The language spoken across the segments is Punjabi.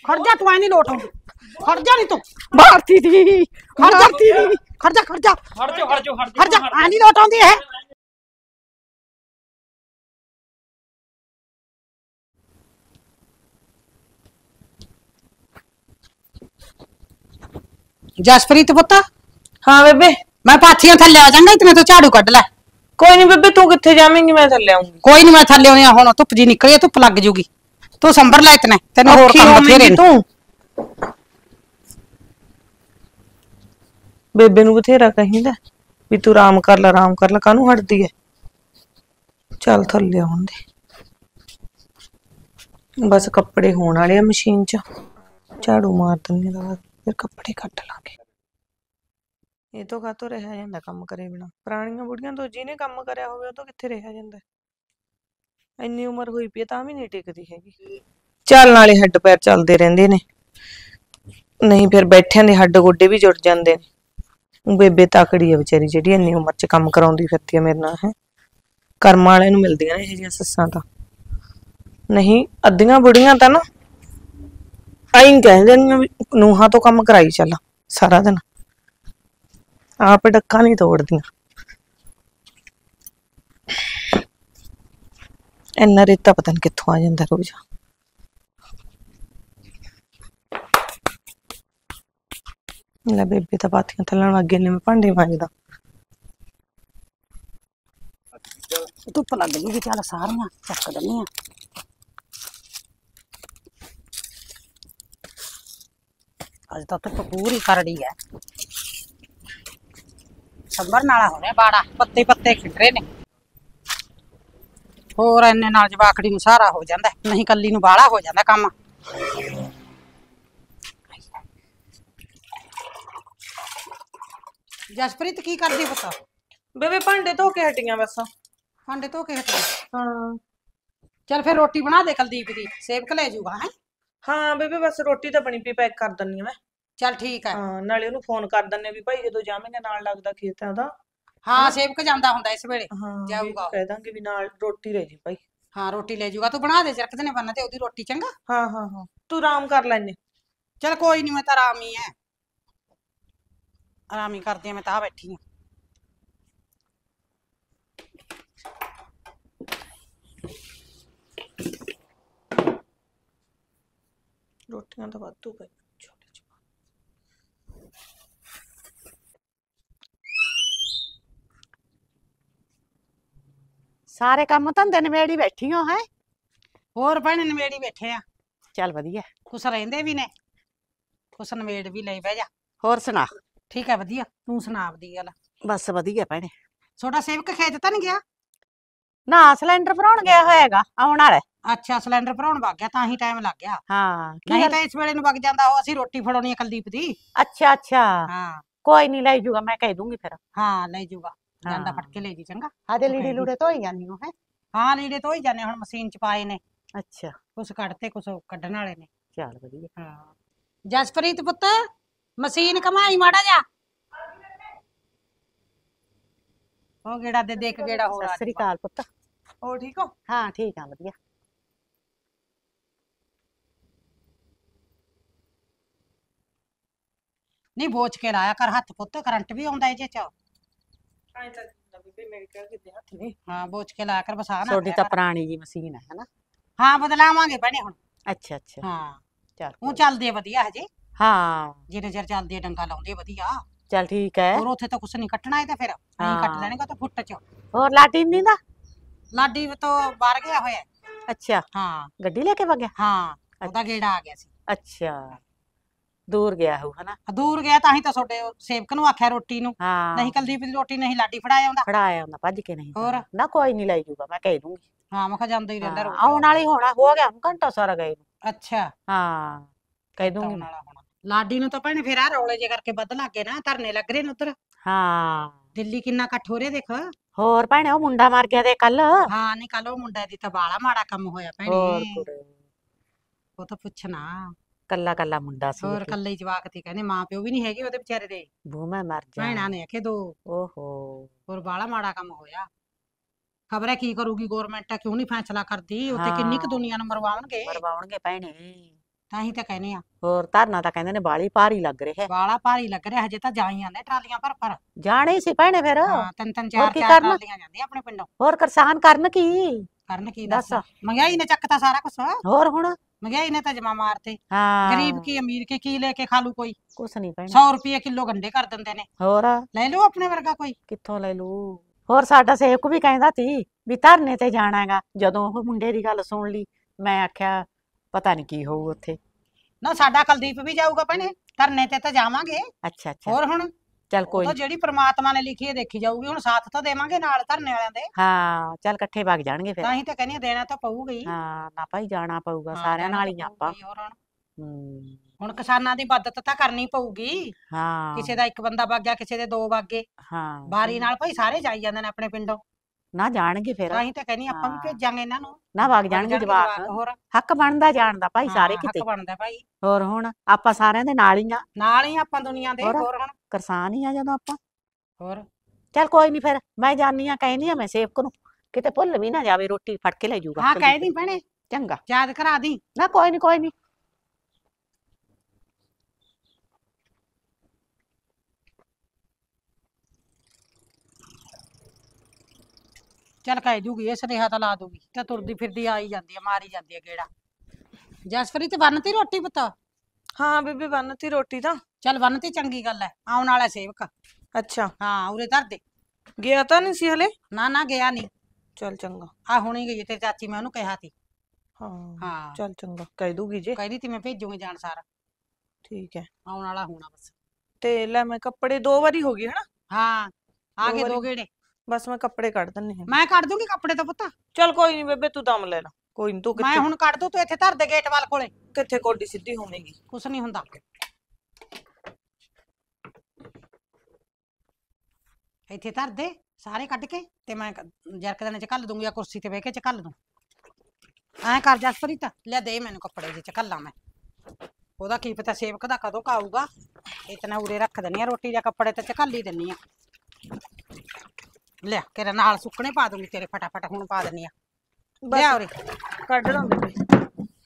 खड़ जा तू, नहीं लोट आऊंगी। खड़ जा नहीं तू भारती दी, खड़ जाती खड़ जा खड़ जा खड़ जा, नहीं लोट आउंदी है। जसप्रीत पुत्त। हाँ बेबे। मैं पाथियां थल्ले आ जांगा, इतने तो झाड़ू कढ लै। कोई नहीं बेबे, तू किथे जावेंगी, मैं थल्ले आऊंगी। कोई नहीं, मैं थल्ले आउणी आ, हुण धुप जी निकली, धुप लग जूगी। तू संभर लै इतने, तेन होर काम बथेरे ने। तू बेबे नूं बथेरा कहिंदा भी तू आराम कर ला, आराम कर ला, कानू हटदी है। चल थल्ले आउण दे, बस कपड़े होण वाले आ मशीन च, झाड़ू मार दिंदी आ, फिर कपड़े कट लांगे। ये तो कातों रहा जांदा काम करे बिना, पुराणियां बुढ़ियां तो जिहने काम करिया होवे ओह तो कित्थे रहा जांदा। इन्नी उम्र होई पई तां भी नहीं टिकदी हैगी। चल नाले हड्ड पैर चलदे रहिंदे ने, नहीं फिर बैठिਆਂ ਦੇ हड्ड गोडे भी जुड़ जांदे ने। बेबे तकड़ी है बेचारी, जिहड़ी इन्नी उम्र च काम कराउंदी फिरदी है मेरे नाल है। कर्म वाले नूं मिलदियां ने इह जिहियां सस्सां तां, नहीं अद्धियां बुढ़ियां तां ना आई कह दिंदियां भी नूहां तो काम कराई चल सारा दिन, आप डक्का नहीं तोड़दियां। इन्ना रेता पता नहीं कित्थों आ जांदा रोज। ਲੈ ਬੇਬੇ ਤਾਂ ਪਾਥੀਆਂ ਥੱਲਣ ਅੱਗੇ ਨੇ, ਮੈਂ ਭਾਂਡੇ ਮਾਂਜਦਾ। ਧੁੱਪ ਲੱਗ ਜੂਗੀ, ਚੱਲ ਸਾਰੀਆਂ ਚੱਕ ਦਿੰਨੀ ਆ। ਅੱਜ ਤਾਂ ਧੁੱਪ ਪੂਰੀ ਕਰੜੀ ਹੈ, ਸੰਭਰਨ ਵਾਲਾ ਹੋ ਰਿਹਾ ਬਾੜਾ, ਪੱਤੇ ਪੱਤੇ ਖਿੰਡ ਰਹੇ ਨੇ। ਹੋਰ ਇੰਨੇ ਨਾਲ ਜਵਾਕੜੀ ਨੂੰ ਸਹਾਰਾ ਹੋ ਜਾਂਦਾ, ਨਹੀਂ ਕੱਲੀ ਨੂੰ ਬਾਲਾ ਹੋ ਜਾਂਦਾ ਕੰਮ। ਜਸਪ੍ਰੀਤ ਕੀ ਕਰਦੀ ਪੁੱਤ? ਬੇਬੇ ਭਾਂਡੇ ਧੋ ਕੇ ਹਟੀਆਂ ਬਸ। ਭਾਂਡੇ ਧੋ ਕੇ ਹਟੀ? ਹਾਂ ਚੱਲ ਫਿਰ ਰੋਟੀ ਬਣਾ ਦੇ ਕੁਲਦੀਪ ਦੀ, ਸੇਵਕ ਲੈ ਜਾਊਗਾ ਹੈ। ਹਾਂ ਬੇਬੇ ਬਸ ਰੋਟੀ ਤਾਂ ਬਣੀ ਪਈ, ਪੈਕ ਕਰ ਦਿੰਨੀ ਆ ਮੈਂ। ਚੱਲ ਠੀਕ ਹੈ। ਹਾਂ ਨਾਲੇ ਉਹਨੂੰ ਫੋਨ ਕਰ ਦਿੰਨੇ ਵੀ ਭਾਈ ਜਦੋਂ ਜਾਵੇਂਗਾ ਨਾਲ ਲੱਗਦਾ ਖੇਤਾਂ ਦਾ। ਹਾਂ ਸੇਵਕ ਜਾਂਦਾ ਹੁੰਦਾ ਇਸ ਵੇਲੇ, ਹਾਂ ਜਾਊਗਾ। ਕਹਿ ਦਾਂਗੇ ਵੀ ਨਾਲ ਰੋਟੀ ਲੈ ਜੀ ਭਾਈ। ਹਾਂ ਰੋਟੀ ਲੈ ਜਾਊਗਾ, ਤੂੰ ਬਣਾ ਦੇ ਰੱਖ ਦੇਨੇ ਬੰਨ ਤੇ ਉਹਦੀ ਰੋਟੀ, ਚੰਗਾ। ਹਾਂ ਹਾਂ ਹਾਂ ਤੂੰ ਆਰਾਮ ਕਰ ਲੈਨੇ। ਚੱਲ ਕੋਈ ਨਹੀਂ, ਮੈਂ ਤਾਂ ਆਰਾਮ ਹੀ ਹੈ, ਆਰਾਮ ਹੀ ਕਰਦੀ ਆ, ਮੈਂ ਤਾਂ ਬੈਠੀ ਆ। ਰੋਟੀਆਂ ਤਾਂ ਵਾਧੂ ਪਈ ਛੋਟੇ ਚ। ਸਾਰੇ ਕੰਮ ਧੰਦੇ ਨਵੇੜੀ ਬੈਠੀ ਹੋ ਹੈ? ਹੋਰ ਭੈਣੇ ਨਵੇੜੀ ਬੈਠੇ ਆ। ਚੱਲ ਵਧੀਆ। ਕੁਛ ਰਹਿੰਦੇ ਵੀ ਨੇ, ਕੁਛ ਨਵੇੜ ਵੀ ਲਈ, ਬਹਿ ਜਾ। ਹੋਰ ਸੁਣਾ? ਠੀਕ ਹੈ ਵਧੀਆ, ਤੂੰ ਸੁਣਾ ਆਪਦੀ ਗੱਲ। ਬਸ ਵਧੀਆ ਭੈਣੇ। ਤੁਹਾਡਾ ਸੇਵਕ ਖੇਤ ਤਾਂ ਨਹੀਂ ਗਿਆ? ਨਾ ਸਿਲੰਡਰ ਭਰਾਉਣ ਗਿਆ ਹੋਏਗਾ, ਆਉਣ ਵਾਲਾ। ਅੱਛਾ ਸਿਲੰਡਰ ਭਰਾਉਣ ਵਗ ਗਿਆ, ਤਾਂ ਹੀ ਟਾਈਮ ਲੱਗ ਗਿਆ। ਹਾਂ ਨਹੀਂ ਤਾਂ ਇਸ ਵੇਲੇ ਨੂੰ ਵਗ ਜਾਂਦਾ ਉਹ, ਅਸੀਂ ਰੋਟੀ ਫੜਾਉਣੀ ਹੈ ਕੁਲਦੀਪ ਦੀ। ਅੱਛਾ ਅੱਛਾ ਹਾਂ ਕੋਈ ਨਹੀਂ ਲੈ ਜੂਗਾ, ਮੈਂ ਕਹਿ ਦੂੰਗੀ ਫਿਰ। ਹਾਂ ਲੈ ਜਾਊਗਾ, ਜਾਂਦਾ ਫੜ ਕੇ ਲੈ ਜੀ, ਚੰਗਾ। ਆਦੇ ਲੀੜੇ ਲੂੜੇ ਧੋਈ ਜਾਂਦੀ ਹੋ ਹੈ? ਹਾਂ ਲੀੜੇ ਧੋਈ ਜਾਂਦੇ, ਹੁਣ ਮਸ਼ੀਨ ਚ ਪਾਏ ਨੇ, ਅੱਛਾ ਕੁਛ ਕੱਢਤੇ ਕੁਛ ਕੱਢਣ ਵਾਲੇ ਨੇ। ਚੱਲ ਵਧੀਆ। ਹਾਂ ਜਸਪ੍ਰੀਤ ਪੁੱਤ ਮਸ਼ੀਨ ਕਮਾਈ ਮਾੜਾ ਜਾ, ਉਹ ਗੇੜਾ ਦੇ ਦੇਖ ਗੇੜਾ ਹੋਰ। ਸਤਿ ਸ੍ਰੀ ਅਕਾਲ ਪੁੱਤ। ਹੋਰ ਠੀਕ ਹੋ? ਹਾਂ ਠੀਕ ਆ ਵਧੀਆ। ਨਹੀਂ ਬੋਚ ਕੇ ਲਾਇਆ ਕਰ ਹੱਥ ਪੁੱਤ, ਕਰੰਟ ਵੀ ਆਉਂਦਾ ਇਹਦੇ ਚ। ਐਂ ਤਾਂ ਬੇਬੇ ਮੇਰੇ ਕਿਹਾ ਕਿਤੇ ਹੱਥ ਨਹੀਂ। ਹਾਂ ਬੋਚ ਕੇ ਲਾਇਆ ਕਰ, ਬਸਾ ਨਾ ਤੁਹਾਡੀ ਤਾਂ ਪੁਰਾਣੀ ਜੀ ਮਸ਼ੀਨ ਹੈ ਹਨਾ? ਹਾਂ ਬਦਲਾਵਾਂਗੇ ਭੈਣੇ ਹੁਣ। ਅੱਛਾ ਅੱਛਾ ਹਾਂ ਚੱਲ ਉਹ ਚੱਲਦੀ ਆ ਵਧੀਆ ਹਜੇ, ਹਾਂ ਜਿੰਨੇ ਚਿਰ ਚੱਲਦੀ ਆ ਡੰਗਾ ਲਾਉਂਦੇ ਵਧੀਆ। ਚੱਲ ਠੀਕ ਹੈ। ਹੋਰ ਉੱਥੇ ਤਾਂ ਕੁਛ ਨਹੀਂ ਕੱਟਣਾ, ਇਹ ਤਾਂ ਫਿਰ ਨਹੀਂ ਕੱਟ ਲੈਣਗੇ ਤਾਂ ਫੁੱਟ ਚ। ਹੋਰ ਲਾਟੀ ਨਹੀਂ ਦਾ? ਲਾਡੀ ਤੋਂ ਬਾਹਰ ਗਿਆ ਹੋਇਆ। ਅੱਛਾ ਹਾਂ ਗੱਡੀ ਲੈ ਕੇ ਵਗ ਗਿਆ? ਹਾਂ ਉਹਦਾ ਗੇੜਾ ਆ ਗਿਆ ਸੀ। ਅੱਛਾ ਦੂਰ ਗਿਆ ਹੋ ਹਨਾ? ਦੂਰ ਗਿਆ, ਤਾਂ ਹੀ ਤਾਂ ਤੁਹਾਡੇ ਸੇਵਕ ਨੂੰ ਆਖਿਆ ਰੋਟੀ ਨੂੰ, ਹਾਂ ਨਹੀਂ ਕੁਲਦੀਪ ਦੀ ਰੋਟੀ ਨਹੀਂ ਲਾਡੀ ਫੜਾਇਆ ਆਉਂਦਾ। ਫੜਾਇਆ ਹੁੰਦਾ ਭੱਜ ਕੇ, ਨਹੀਂ ਹੋਰ? ਨਾ ਕੋਈ ਨਹੀਂ ਲੈ ਜੂਗਾ, ਮੈਂ ਕਹਿ ਦੂੰਗੀ। ਹਾਂ ਮੈਂ ਕਿਹਾ ਜਾਂਦਾ ਹੀ ਰਹਿੰਦਾ ਰੋਟੀ। ਆਉਣ ਵਾਲੀ ਹੋਣਾ, ਹੋ ਗਿਆ ਘੰਟਾ ਸਾਰਾ ਗਏ ਨੂੰ। ਅੱਛਾ ਹਾਂ ਕਹਿ ਦੂੰਗੀ ਆਉਣ ਮੈਂ। ਵਾਲਾ ਹੋਣਾ। ਲਾਡੀ ਨੂੰ ਤਾਂ ਭੈਣੇ ਫਿਰ ਆ ਰੌਲੇ ਜੇ ਕਰਕੇ ਵੱਧ ਲੱਗ ਗਏ ਨਾ, ਧਰਨੇ ਲੱਗ ਰਹੇ ਨੇ ਉਧਰ ਹਾਂ ਦਿੱਲੀ, ਕਿੰਨਾ ਇਕੱਠ ਹੋ ਰਿਹਾ ਦੇਖ। ਹੋਰ ਭੈਣੇ ਉਹ ਮੁੰਡਾ ਮਰ ਗਿਆ ਤੇ ਕੱਲ। ਹਾਂ ਨਹੀਂ ਕੱਲ ਉਹ ਮੁੰਡਾ ਦੀ ਤਾਂ ਬਾਲਾ ਮਾੜਾ ਕੰਮ ਹੋਇਆ ਹੋਰ ਭੈਣੇ, ਕੁੜੇ ਉਹ ਤਾਂ ਪੁੱਛਣਾ। ਕੱਲਾ ਕੱਲਾ ਮੁੰਡਾ ਸੀ। ਹੋਰ ਕੱਲੇ ਹੀ ਜਵਾਕ ਤੇ, ਕਹਿੰਦੇ ਮਾਂ ਪਿਓ ਵੀ ਨਹੀਂ ਹੈਗੇ ਉਹਦੇ ਵਿਚਾਰੇ ਦੇ, ਬੂ ਮੈਂ ਮਰ ਜਾ। ਭੈਣਾਂ ਨੇ ਆਖੇ ਦੋ। ਓਹੋ ਹੋਰ ਬਾਲਾ ਮਾੜਾ ਕੰਮ ਹੋਇਆ। ਖਬਰ ਹੈ ਕੀ ਕਰੂਗੀ ਗੌਰਮੈਂਟ, ਕਿਉਂ ਨਹੀਂ ਫੈਸਲਾ ਕਰਦੀ? ਉੱਥੇ ਕਿੰਨੀ ਕੁ ਦੁਨੀਆ ਨੂੰ ਮਰਵਾਉਣਗੇ। ਮਰਵਾਉਣਗੇ ਭੈਣੇ। ਤਾਂ ਹੀ ਤਾਂ ਕਹਿੰਦੇ ਆ ਹੋਰ ਧਰਨਾ ਤਾਂ ਕਹਿੰਦੇ ਨੇ ਬਾਲੀ ਭਾਰੀ ਲੱਗ ਰਿਹਾ ਹੈ। ਬਾਲਾ ਭਾਰੀ ਲੱਗ ਰਿਹਾ, ਹਜੇ ਤਾਂ ਜਾ ਹੀ ਆਂਦੇ ਟਰਾਲੀਆਂ ਭਰ ਜਾਣੇ ਸੀ ਭੈਣੇ ਫਿਰ। ਹਾਂ, ਤਿੰਨ ਤਿੰਨ ਹੋਰ ਚਾਰ ਕੀ ਚਾਰ ਕਰਨਾ? ਟਰਾਲੀਆਂ ਜਾਂਦੀਆਂ ਆਪਣੇ ਪਿੰਡੋਂ। ਹੋਰ ਕਿਸਾਨ ਕਰਨ ਕੀ? ਕਰਨ ਕੀ ਦੱਸ। ਦੱਸ, ਮਹਿੰਗਾਈ ਨੇ ਚੱਕਤਾ ਸਾਰਾ ਕੁਛ। ਹੋਰ ਹੁਣ ਮਹਿੰਗਾਈ ਨੇ ਤਾਂ ਜਮਾ ਮਾਰਤੇ। ਹਾਂ ਗਰੀਬ ਕੀ ਅਮੀਰ ਕੀ ਲੈ ਕੇ ਖਾ ਲੂ ਕੋਈ। ਕੁਛ ਨਹੀਂ ਭੈਣੇ। 100 ਰੁਪਏ ਕਿਲੋ ਗੰਡੇ ਕਰ ਦਿੰਦੇ ਨੇ, ਹੋਰ ਲੈ ਲਓ ਆਪਣੇ ਵਰਗਾ ਕੋਈ। ਕਿੱਥੋਂ ਲੈ ਲੂ। ਹੋਰ ਸਾਡਾ ਸੇਵਕ ਵੀ ਕਹਿੰਦਾ ਸੀ ਵੀ ਧਰਨੇ ਤੇ ਜਾਣਾ ਹੈਗਾ। ਜਦੋਂ ਉਹ ਮੁੰਡੇ ਦੀ ਗੱਲ ਸੁਣ ਲਈ ਮੈਂ ਆਖਿਆ ਪਤਾ ਨਹੀਂ ਕੀ ਹੋਊ ਉੱਥੇ। ਨਾ ਸਾਡਾ ਕੁਲਦੀਪ ਵੀ ਜਾਊਗਾ ਭੈਣੇ, ਧਰਨੇ ਤੇ ਤਾਂ ਜਾਵਾਂਗੇ। ਅੱਛਾ ਅੱਛਾ ਹੋਰ ਹੁਣ ਚੱਲ ਉਹ ਕੋਈ ਤਾਂ ਨੀ। ਜਿਹੜੀ ਪ੍ਰਮਾਤਮਾ ਨੇ ਲਿਖੀ ਹੈ ਦੇਖੀ ਜਾਊਗੀ। ਹੁਣ ਸਾਥ ਤਾਂ ਦੇਵਾਂਗੇ ਨਾਲ ਧਰਨੇ ਵਾਲਿਆਂ ਦੇ। ਹਾਂ ਚੱਲ ਇਕੱਠੇ ਵਗ ਜਾਣਗੇ ਫਿਰ। ਤਾਂ ਹੀ ਤਾਂ ਕਹਿੰਦੀ ਹਾਂ, ਦੇਣਾ ਤਾਂ ਪਊਗਾ ਹੀ। ਹਾਂ ਨਾ ਭਾਈ ਜਾਣਾ ਪਊਗਾ ਹਾਂ, ਸਾਰਿਆਂ ਦੇਣਾ ਨਾਲ ਤਾਂ ਹੀ ਪਊਗਾ ਆਪਾਂ। ਹੀ। ਹੋਰ ਹੂੰ ਹੁਣ ਕਿਸਾਨਾਂ ਦੀ ਮਦਦ ਤਾਂ ਕਰਨੀ ਪਊਗੀ। ਹਾਂ ਕਿਸੇ ਦਾ ਇੱਕ ਬੰਦਾ ਵਗ ਗਿਆ, ਕਿਸੇ ਦੇ ਦੋ ਵਗ ਗਏ, ਹਾਂ ਬਾਰੀ ਨਾਲ ਭਾਈ ਸਾਰੇ ਜਾਈ ਜਾਂਦੇ ਨੇ ਆਪਣੇ ਪਿੰਡੋਂ। ਨਾ ਜਾਣਗੇ ਫਿਰ। ਤਾਂ ਹੀ ਤਾਂ ਕਹਿੰਦੀ ਆਪਾਂ ਵੀ ਹਾਂ ਭੇਜਾਂਗੇ ਇਹਨਾਂ ਨੂੰ। ਨਾ ਵਗ ਵਗ ਜਾਣਗੇ ਜਾਣਗੇ ਜਵਾਕ। ਜਵਾਕ। ਹੋਰ ਹੱਕ ਬਣਦਾ ਜਾਣ ਦਾ ਭਾਈ ਸਾਰੇ ਹਾਂ, ਕਿਤੇ। ਹੱਕ ਬਣਦਾ ਭਾਈ। ਹੋਰ ਹੁਣ ਆਪਾਂ ਸਾਰਿਆਂ ਦੇ ਨਾਲ ਹੀ ਆ। ਨਾਲ ਹੀ ਆਪਾਂ ਦੁਨੀਆ ਦੇ। ਹੋਰ ਹੋਰ ਹੁਣ ਕਿਸਾਨ ਹੀ ਆ ਜਦੋਂ ਆਪਾਂ। ਹੋਰ ਚੱਲ ਕੋਈ ਨਹੀਂ ਫਿਰ ਮੈਂ ਜਾਨੀ ਆ ਕਹਿੰਦੀ ਆ ਮੈਂ ਸੇਵਕ ਨੂੰ ਕਿਤੇ ਭੁੱਲ ਵੀ ਨਾ ਜਾਵੇ ਰੋਟੀ ਫੜ ਕੇ ਲੈ ਜਾਊਗਾ ਹਾਂ, ਕਹਿ ਕੁਲਦੀਪ। ਦੀ ਭੈਣੇ, ਚੰਗਾ ਯਾਦ ਕਰਾ ਦੀ। ਨਾ ਕੋਈ ਨਹੀਂ ਕੋਈ ਨਹੀਂ। ਚੱਲ ਕਹਿ ਦੂਗੀ, ਇਹ ਸੁਨੇਹਾ ਤਾਂ ਲਾ ਦੂਗੀ। ਤਾਂ ਤੁਰਦੀ ਫਿਰਦੀ ਆਈ ਜਾਂਦੀ ਆ, ਮਾਰੀ ਜਾਂਦੀ ਆ ਗੇੜਾ। ਜਸਪ੍ਰੀਤ ਬੰਨਤੀ ਰੋਟੀ ਪੁੱਤ? ਹਾਂ ਬੇਬੇ ਬੰਨਤੀ ਰੋਟੀ ਤਾਂ। ਚੱਲ ਬੰਨਤੀ, ਚੰਗੀ ਗੱਲ ਐ। ਆਉਣ ਵਾਲਾ ਸੇਵਕ। ਅੱਛਾ ਹਾਂ, ਉਰੇ ਧਰ ਦੇ। ਗਿਆ ਤਾਂ ਨਹੀਂ ਸੀ ਹਲੇ? ਨਾ ਨਾ, ਗਿਆ ਨਹੀਂ। ਚੱਲ ਚੰਗਾ। ਆ ਹੁਣੀ ਗਈ ਤੇ ਚਾਚੀ, ਮੈਂ ਉਹਨੂੰ ਕਿਹਾ ਤੀ। ਹਾਂ ਹਾਂ, ਚੱਲ ਚੰਗਾ ਕਹਿ ਦੂਗੀ ਜੇ। ਕਹਿੰਦੀ ਤੀ ਮੈਂ ਭੇਜੂਗੀ ਜਾਣ ਸਾਰ। ਠੀਕ ਹੈ। ਆਉਣ ਵਾਲਾ ਹੋਣਾ ਬਸ। ਤੇ ਲੈ ਮੈਂ ਕੱਪੜੇ 2 ਵਾਰੀ ਹੋ ਗਏ ਹਨਾ। ਹਾਂ, ਆ ਦੋ ਗਏ ਵਾਰੀ। 2 ਗੇੜੇ। ਬਸ ਮੈਂ ਕੱਪੜੇ ਕੱਢ ਦਿੰਨੀ ਹਾਂ। ਮੈਂ ਕੱਢ ਦੂੰਗੀ ਕੱਪੜੇ ਤਾਂ ਪੁੱਤ। ਚੱਲ ਕੋਈ ਨਹੀਂ ਬੇਬੇ ਤੂੰ ਦਮ ਲੈ ਲੈ। ਕੋਈ ਨਹੀਂ ਤੂੰ ਮੈਂ ਕਿੱਥੇ ਹੁਣ ਕੱਢ ਦੂੰ, ਤੂੰ ਇੱਥੇ ਧਰ ਦੇ ਗੇਟ ਵਾਲ ਕੋਲੇ। ਕਿੱਥੇ ਕੋਡੀ ਸਿੱਧੀ ਹੋਵੇਂਗੀ। ਕੁਛ ਨਹੀਂ ਹੁੰਦਾ। ਇੱਥੇ ਧਰ ਦੇ ਸਾਰੇ ਕੱਢ ਕੇ, ਤੇ ਮੈਂ ਜਰਕ ਦੇਣੇ ਚ ਘੱਲ ਦੂੰਗੀ, ਆ ਕੁਰਸੀ ਤੇ ਬਹਿ ਕੇ ਚ ਘੱਲ ਦੂੰ। ਐ ਕਰ ਜਸਪ੍ਰੀਤ, ਲੈ ਦੇ ਮੈਨੂੰ ਕੱਪੜੇ ਜੇ ਚ ਘੱਲਾਂ ਮੈਂ। ਉਹਦਾ ਕੀ ਪਤਾ ਸੇਵਕ ਦਾ ਕਦੋਂ ਕਾਊਗਾ। ਇਤਨਾ ਉਰੇ ਰੱਖ ਦਿੰਨੀ ਆ ਰੋਟੀ ਦੇ ਕੱਪੜੇ ਤੇ ਚ ਘੱਲ ਹੀ ਦਿੰਨੀ ਆ। ਲਿਆ ਤੇਰੇ ਨਾਲ ਸੁੱਕਣੇ ਪਾ ਦੂੰਗੀ ਤੇਰੇ, ਫਟਾਫਟ ਹੁਣ ਪਾ ਦਿੰਨੀ ਆ। ਲਿਆ ਉਰੇ। ਕੱਢ ਲਾਂ ਬੇਬੇ।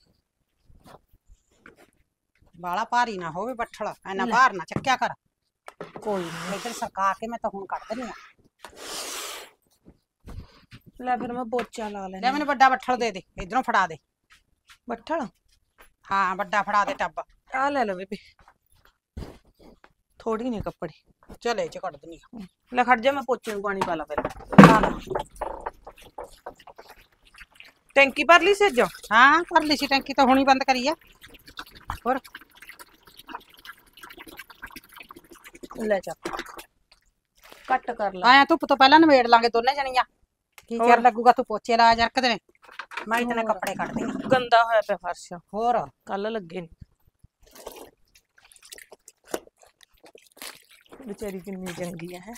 ਬਾਲਾ ਭਾਰੀ ਨਾ ਹੋਵੇ ਬੱਠਲ, ਐਨਾ ਭਾਰ ਨਾ ਚੱਕਿਆ ਕਰ। ਕੋਈ ਨਹੀਂ ਇੱਧਰ ਸਰਕਾ ਕੇ ਮੈਂ ਤਾਂ ਹੁਣ ਕੱਢ ਦਿੰਨੀ ਆ। ਲੈ ਫਿਰ ਮੈਂ ਪੋਚਾ ਲਾ ਲੈ ਲੈਣਾ। ਮੈਨੂੰ ਵੱਡਾ ਬੱਠਲ ਦੇ ਦੇ, ਇਧਰੋਂ ਫੜਾ ਦੇ। ਬੱਠਲ ਹਾਂ, ਵੱਡਾ ਫੜਾ ਦੇ ਟੱਬ। ਆ ਲੈ ਲਓ ਬੇਬੇ। ਥੋੜੀ ਨੇ ਕੱਪੜੇ। ਚਲ ਇਹ ਚ ਕੱਢ ਦਿੰਨੀ ਆ। ਲੈ ਖੜ ਜਾ ਮੈਂ ਪੋਚੇ ਨੂੰ ਪਾਣੀ ਪਾ ਲਾ ਫਿਰ। ਟੈਂਕੀ ਭਰ ਲਈ ਸੀ ਅੱਜ? ਹਾਂ, ਭਰ ਲਈ ਸੀ ਟੈਂਕੀ ਤਾਂ ਹੁਣੀ ਬੰਦ ਕਰੀ ਆ। ਹੋਰ ਲੈ ਜਾ ਕੱਟ ਕਰ ਲਾ। ਆਇਆ ਧੁੱਪ ਤੋਂ ਪਹਿਲਾਂ ਨਵੇੜ ਲਾਂਗੇ ਦੋਨੇ ਜਣੀਆਂ। ਕੀ ਹੋਰ। ਚਿਰ ਲੱਗੂਗਾ, ਤੂੰ ਪੋਚੇ ਲਾ ਜਰਕ ਦੇ। ਮੈਂ ਇਤਨੇ ਕੱਪੜੇ ਕੱਢਦੀ ਆ। ਗੰਦਾ ਹੋਇਆ ਪਿਆ ਫਰਸ਼। ਹੋਰ ਕੱਲ ਲੱਗੇ ਨੇ। ਵਿਚਾਰੀ ਕਿੰਨੀ ਚੰਗੀ ਹੈ।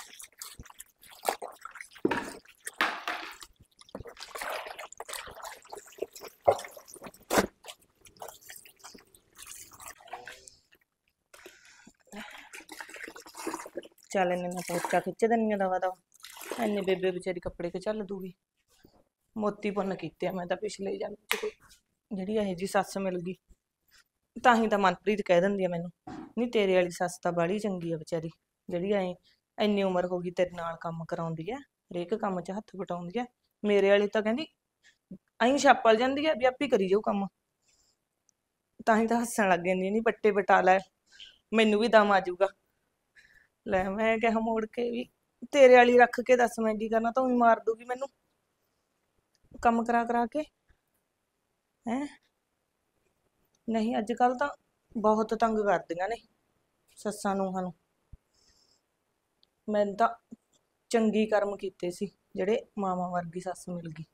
ਚੱਲ ਇਹਨੇ ਮੈਂ ਪੋਚਾ ਖਿੱਚ ਦਿੰਨੀ ਆ ਦਵਾ ਦਵਾ। ਐਨੇ ਬੇਬੇ ਵਿਚਾਰੀ ਕੱਪੜੇ ਕਿ ਚੱਲ ਦੂਗੀ। ਮੋਤੀ ਪੁੰਨ ਕੀਤੇ ਆ ਮੈਂ ਤਾਂ ਪਿਛਲੇ ਜਨਮ ਚ ਕੋਈ, ਜਿਹੜੀ ਇਹ ਜੀ ਸੱਸ ਮਿਲ ਗਈ। ਤਾਂ ਹੀ ਤਾਂ ਮਨਪ੍ਰੀਤ ਕਹਿ ਦਿੰਦੀ ਆ ਮੈਨੂੰ, ਨਹੀਂ ਤੇਰੇ ਵਾਲੀ ਸੱਸ ਤਾਂ ਬਾਹਲੀ ਚੰਗੀ ਆ ਵਿਚਾਰੀ, ਜਿਹੜੀ ਇੰਨੀ ਉਮਰ ਹੋ ਗਈ ਤੇਰੇ ਨਾਲ ਕੰਮ ਕਰਾਉਂਦੀ ਆ, ਹਰੇਕ ਕੰਮ 'ਚ ਹੱਥ ਵਟਾਉਂਦੀ ਆ। ਮੇਰੇ ਵਾਲੀ ਤਾਂ ਕਹਿੰਦੀ ਐਂ ਛਾਪਲ ਜਾਂਦੀ ਆ ਵੀ ਆਪੇ ਕਰੀ ਜਾਊ ਕੰਮ। ਤਾਂ ਹੀ ਤਾਂ ਹੱਸਣ ਲੱਗ ਜਾਂਦੀ, ਨਹੀਂ ਪੱਟੇ ਵਟਾ ਲੈ ਮੈਨੂੰ ਵੀ ਦਮ ਆ ਜਾਊਗਾ। ਲੈ ਮੈਂ ਕਿਹਾ ਮੋੜ ਕੇ ਵੀ ਤੇਰੇ ਵਾਲੀ ਰੱਖ ਕੇ ਦੱਸ ਮੈਂ ਕੀ ਕਰਨਾ, ਤਾਂ ਵੀ ਮਾਰ ਦੂਗੀ ਮੈਨੂੰ ਕੰਮ ਕਰਾ ਕਰਾ ਕੇ ਹੈਂ। ਨਹੀਂ ਅੱਜ ਕੱਲ ਤਾਂ ਬਹੁਤ ਤੰਗ ਕਰਦੀਆਂ ਨੇ ਸੱਸਾਂ ਨੂੰਹਾਂ ਨੂੰ। ਮੈਨੂੰ ਤਾਂ ਚੰਗੀ ਕਰਮ ਕੀਤੇ ਸੀ ਜਿਹੜੇ ਮਾਵਾਂ ਵਰਗੀ ਸੱਸ ਮਿਲ ਗਈ।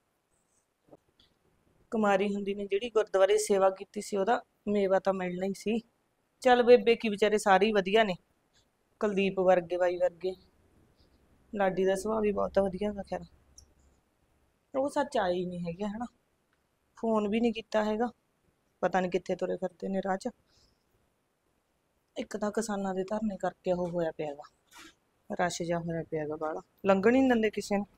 ਕੁਮਾਰੀ ਹੁੰਦੀ ਨੇ ਜਿਹੜੀ ਗੁਰਦੁਆਰੇ ਸੇਵਾ ਕੀਤੀ ਸੀ, ਉਹਦਾ ਮੇਵਾ ਤਾਂ ਮਿਲਣਾ ਹੀ ਸੀ। ਚੱਲ ਬੇਬੇ ਕੀ ਵਿਚਾਰੇ ਸਾਰੇ ਹੀ ਵਧੀਆ ਨੇ, ਕੁਲਦੀਪ ਵਰਗੇ, ਬਾਈ ਵਰਗੇ। ਲਾਡੀ ਦਾ ਸੁਭਾਅ ਵੀ ਬਹੁਤ ਵਧੀਆ ਵਾ। ਖੈਰ ਉਹ ਸੱਚ ਆਏ ਹੀ ਨਹੀਂ ਹੈਗੇ ਹਨਾ, ਫੋਨ ਵੀ ਨਹੀਂ ਕੀਤਾ ਹੈਗਾ, ਪਤਾ ਨਹੀਂ ਕਿੱਥੇ ਤੁਰੇ ਫਿਰਦੇ ਨੇ ਰਾਹ 'ਚ। ਇੱਕ ਤਾਂ ਕਿਸਾਨਾਂ ਦੇ ਧਰਨੇ ਕਰਕੇ ਉਹ ਹੋਇਆ ਪਿਆ ਗਾ, ਰਸ਼ ਜਿਹਾ ਹੋਇਆ ਪਿਆ ਗਾ ਬਾਹਲਾ, ਲੰਘਣ ਹੀ ਨਹੀਂ ਦਿੰਦੇ ਕਿਸੇ ਨੂੰ।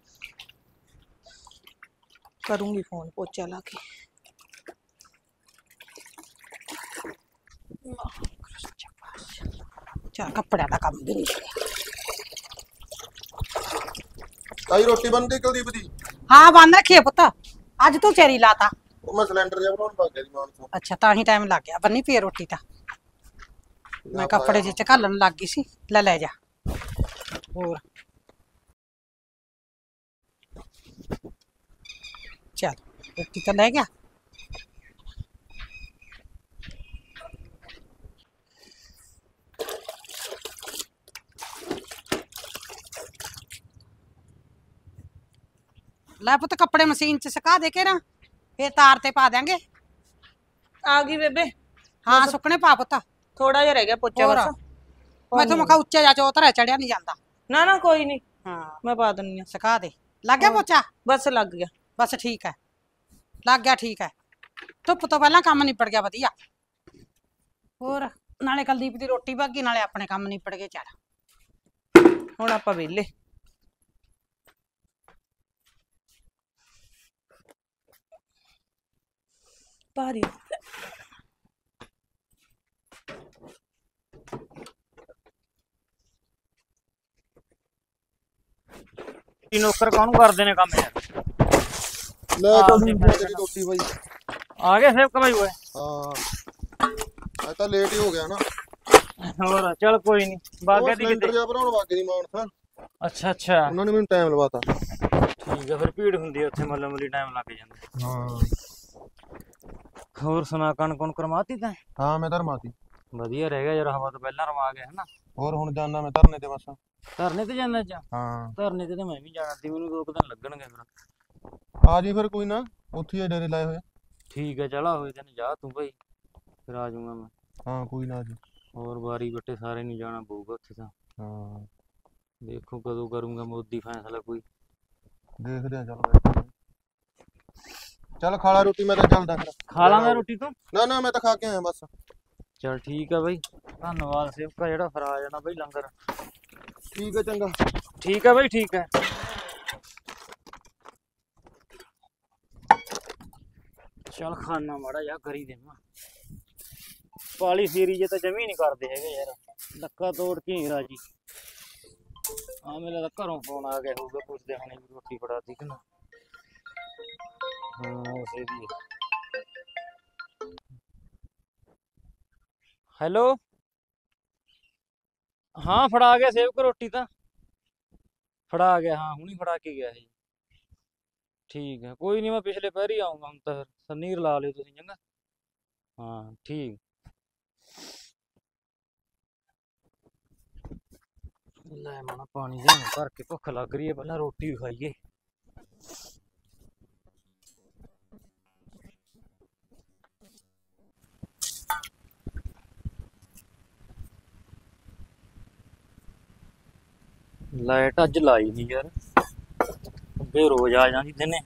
ਕਰੂੰਗੀ ਫੋਨ ਪੋਚਾ ਲਾ ਕੇ। ਚੱਲ ਕੱਪੜਿਆਂ ਦਾ ਕੰਮ ਵੀ ਨਹੀਂ ਛੜਿਆ। ਤਾਈ ਰੋਟੀ ਬਣਦੀ ਕੁਲਦੀਪ ਦੀ? ਹਾਂ ਬੰਨ ਰੱਖੀਏ ਪੁੱਤ, ਅੱਜ ਤੂੰ ਚੇਰੀ ਲਾਤਾ। ਉਹ ਮੈਂ ਸਿਲੰਡਰ ਜਿਹਾ ਬਣਾਉਣ ਲੱਗ ਗਿਆ ਦੀ ਮਾਨ ਤੋਂ। ਅੱਛਾ ਤਾਂ ਹੀ ਟਾਈਮ ਲੱਗ ਗਿਆ, ਬੰਨੀ ਪਈ ਰੋਟੀ ਤਾਂ ਮੈਂ ਕੱਪੜੇ ਜਿਹੇ ਚ ਘਾਲਣ ਲੱਗ ਗਈ ਸੀ। ਲੈ ਜਾ ਹੋਰ। ਚੱਲ ਰੋਟੀ ਤਾਂ ਲੈ ਗਿਆ। ਲੈ ਪੁੱਤ ਕੱਪੜੇ ਮਸ਼ੀਨ ਚ ਸੁਕਾ ਦੇ ਕੇ ਨਾ, ਫੇਰ ਤਾਰ ਤੇ ਪਾ ਦਿਆਂਗੇ। ਆ ਗਈ ਬੇਬੇ। ਹਾਂ ਸੁੱਕਣੇ ਪਾ ਪੁੱਤ। ਥੋੜਾ ਜਿਹਾ ਰਹਿ ਗਿਆ ਪੋਚਾ ਹੋਰ ਬਸ। ਮੈਂ ਤਾਂ ਮਖਾ ਉੱਚਾ ਜਾ ਚੌਤਰਾ ਚੜਿਆ ਨਹੀਂ ਜਾਂਦਾ। ਨਾ ਨਾ ਕੋਈ ਨਹੀਂ, ਹਾਂ ਮੈਂ ਪਾ ਦਿੰਨੀ ਆ। ਸੁਕਾ ਦੇ। ਲੱਗ ਗਿਆ ਪੋਚਾ? ਬਸ ਲੱਗ ਗਿਆ। ਬਸ ਠੀਕ ਹੈ, ਲੱਗ ਗਿਆ ਠੀਕ ਹੈ। ਧੁੱਪ ਤੋਂ ਪਹਿਲਾਂ ਕੰਮ ਨਿਪਟ ਗਿਆ ਵਧੀਆ। ਹੋਰ ਨਾਲੇ ਕੁਲਦੀਪ ਦੀ ਰੋਟੀ ਭੱਗੀ, ਨਾਲੇ ਆਪਣੇ ਕੰਮ ਨਿਪਟ ਗਏ। ਚੱਲ ਹੁਣ ਆਪਾਂ ਵਿਹਲੇ। ਭਾਰੀ ਨੌਕਰ ਕਾਹਨੂੰ ਕਰਦੇ ਨੇ ਕੰਮ ਯਾਰ। ਲੈ ਕਦੀ ਤੇਰੀ ਰੋਟੀ ਬਾਈ। ਆ ਗਏ ਸੇਵਕ ਬਾਈ ਓਏ? ਹਾਂ ਮੈਂ ਤਾਂ ਲੇਟ ਹੀ ਹੋ ਗਿਆ ਨਾ। ਹੋਰ ਚੱਲ ਕੋਈ ਨਹੀਂ, ਬਾਗੇ ਦੀ ਸਿਲੰਡਰ ਕਿਤੇ। ਜਿਹਾ ਬਣਾਉਣ ਲੱਗ ਗਈ ਦੀ ਮਾਨ ਤੋਂ। ਅੱਛਾ ਅੱਛਾ ਉਹਨਾਂ ਨੇ ਮੈਨੂੰ ਟਾਈਮ ਲਵਾਤਾ। ਠੀਕ ਆ, ਫਿਰ ਭੀੜ ਹੁੰਦੀ ਆ ਉੱਥੇ, ਮੱਲੋ ਮੱਲੀ ਟਾਈਮ ਲੱਗ ਜਾਂਦਾ। ਹਾਂ ਹੋਰ ਸੁਣਾ, ਕਣਕ ਕਰਮਾਤੀ ਤੈਂ? ਹਾਂ ਮੈਂ ਧਰਮਾਤੀ। ਵਧੀਆ ਰਹਿ ਗਿਆ ਯਾਰ, ਹਵਾ ਤੋਂ ਪਹਿਲਾਂ ਰਵਾ ਗਿਆ ਹਨਾ। ਹੋਰ ਹੁਣ ਜਾਣਾ ਮੈਂ ਧਰਨੇ ਤੇ ਬਸ। ਧਰਨੇ ਤੇ ਜਾਂਦਾ ਅੱਜ? ਹਾਂ ਧਰਨੇ ਤੇ ਤਾਂ ਮੈਂ ਵੀ ਜਾਣਾ ਸੀ, ਮੈਨੂੰ 2 ਦਿਨ ਲੱਗਣਗੇ ਫਿਰ। ਆ ਜੀ ਫਿਰ ਕੋਈ ਨਾ, ਉੱਥੇ ਹੀ ਡੇਰੇ ਲਾਏ ਹੋਏ। ਠੀਕ ਆ, ਚਲਾ ਹੋਏ ਤੈਨੂੰ ਜਾ ਤੂੰ ਭਾਈ, ਫਿਰ ਆ ਜਾਊਂਗਾ ਮੈਂ। ਹਾਂ ਕੋਈ ਨਾ ਜੀ। ਹੋਰ ਵਾਰੀ ਬੱਟੇ ਸਾਰੇ ਨਹੀਂ ਜਾਣਾ ਪਊਗਾ ਉੱਥੇ ਤਾਂ। ਹਾਂ ਦੇਖੋ ਕਦੋਂ ਕਰੂੰਗਾ ਮੋਦੀ ਫੈਸਲਾ ਕੋਈ। ਦੇਖਦੇ ਆ ਚੱਲ। ਚੱਲ ਖਾ ਲਾ ਰੋਟੀ, ਮੈਂ ਤਾਂ ਚੱਲਦਾ ਫਿਰ। ਖਾ ਲਾਂਗਾ ਰੋਟੀ ਤੂੰ? ਨਾ ਮੈਂ ਤਾਂ ਖਾ ਕੇ ਆਇਆ ਬਸ। ਚਲ ਠੀਕ ਆ ਬਾਈ, ਧੰਨਵਾਦ ਸੇਵਕਾ ਜਿਹੜਾ ਫਿਰ ਆ ਜਾਣਾ ਬਾਈ ਲੰਗਰ। ਠੀਕ ਹੈ ਚੰਗਾ। ਠੀਕ ਆ ਬਾਈ, ਠੀਕ ਹੈ। ਚੱਲ ਖਾਣਾ ਮਾੜਾ ਜਾ ਕਰੀ ਦੇਵਾਂ। ਪਾਲੀ ਫੇਰੀ ਜੇ ਤਾਂ ਜਮੀ ਨਹੀਂ ਕਰਦੇ ਹੈਗੇ ਯਾਰ, ਲੱਕਾ ਤੋੜ ਕੇ ਹੀ ਰਾਜੀ। ਆ ਮੇਰੇ ਤਾਂ ਘਰੋਂ ਫੋਨ ਆ ਗਿਆ ਹੋਊਗਾ, ਪੁੱਛਦੇ ਹੋਣੇ ਵੀ ਰੋਟੀ ਫੜਾਤੀ ਕਿ ਨਾ। ਹਾਂ ਉਸੇ ਦੀ। ਹੈਲੋ, ਹਾਂ ਫੜਾ ਗਿਆ ਸੇਵਕ ਰੋਟੀ ਤਾਂ। ਫੜਾ ਗਿਆ, ਹਾਂ ਹੁਣੀ ਫੜਾ ਕੇ ਗਿਆ ਸੀ। ਠੀਕ ਹੈ, ਕੋਈ ਨਹੀਂ, ਮੈਂ ਪਿਛਲੇ ਪੈਰ ਹੀ ਆਉਂਗਾ ਹੁਣ ਤਾਂ। ਫਿਰ ਸੰਨੀਰ ਲਾ ਲਿਓ ਤੁਸੀਂ ਚੰਗਾ। ਹਾਂ ਠੀਕ। ਲੈ ਮਣਾ ਪਾਣੀ ਦੇ ਭਰ ਕੇ, ਭੁੱਖ ਲੱਗ ਰਹੀ ਹੈ, ਪਹਿਲਾਂ ਰੋਟੀ ਵੀ ਖਾਈਏ। ਲਾਈਟ ਅੱਜ ਲਾਈ ਨਹੀਂ ਯਾਰ, ਅੱਗੇ ਰੋਜ਼ ਆ ਜਾਂਦੀ ਦਿਨੇ।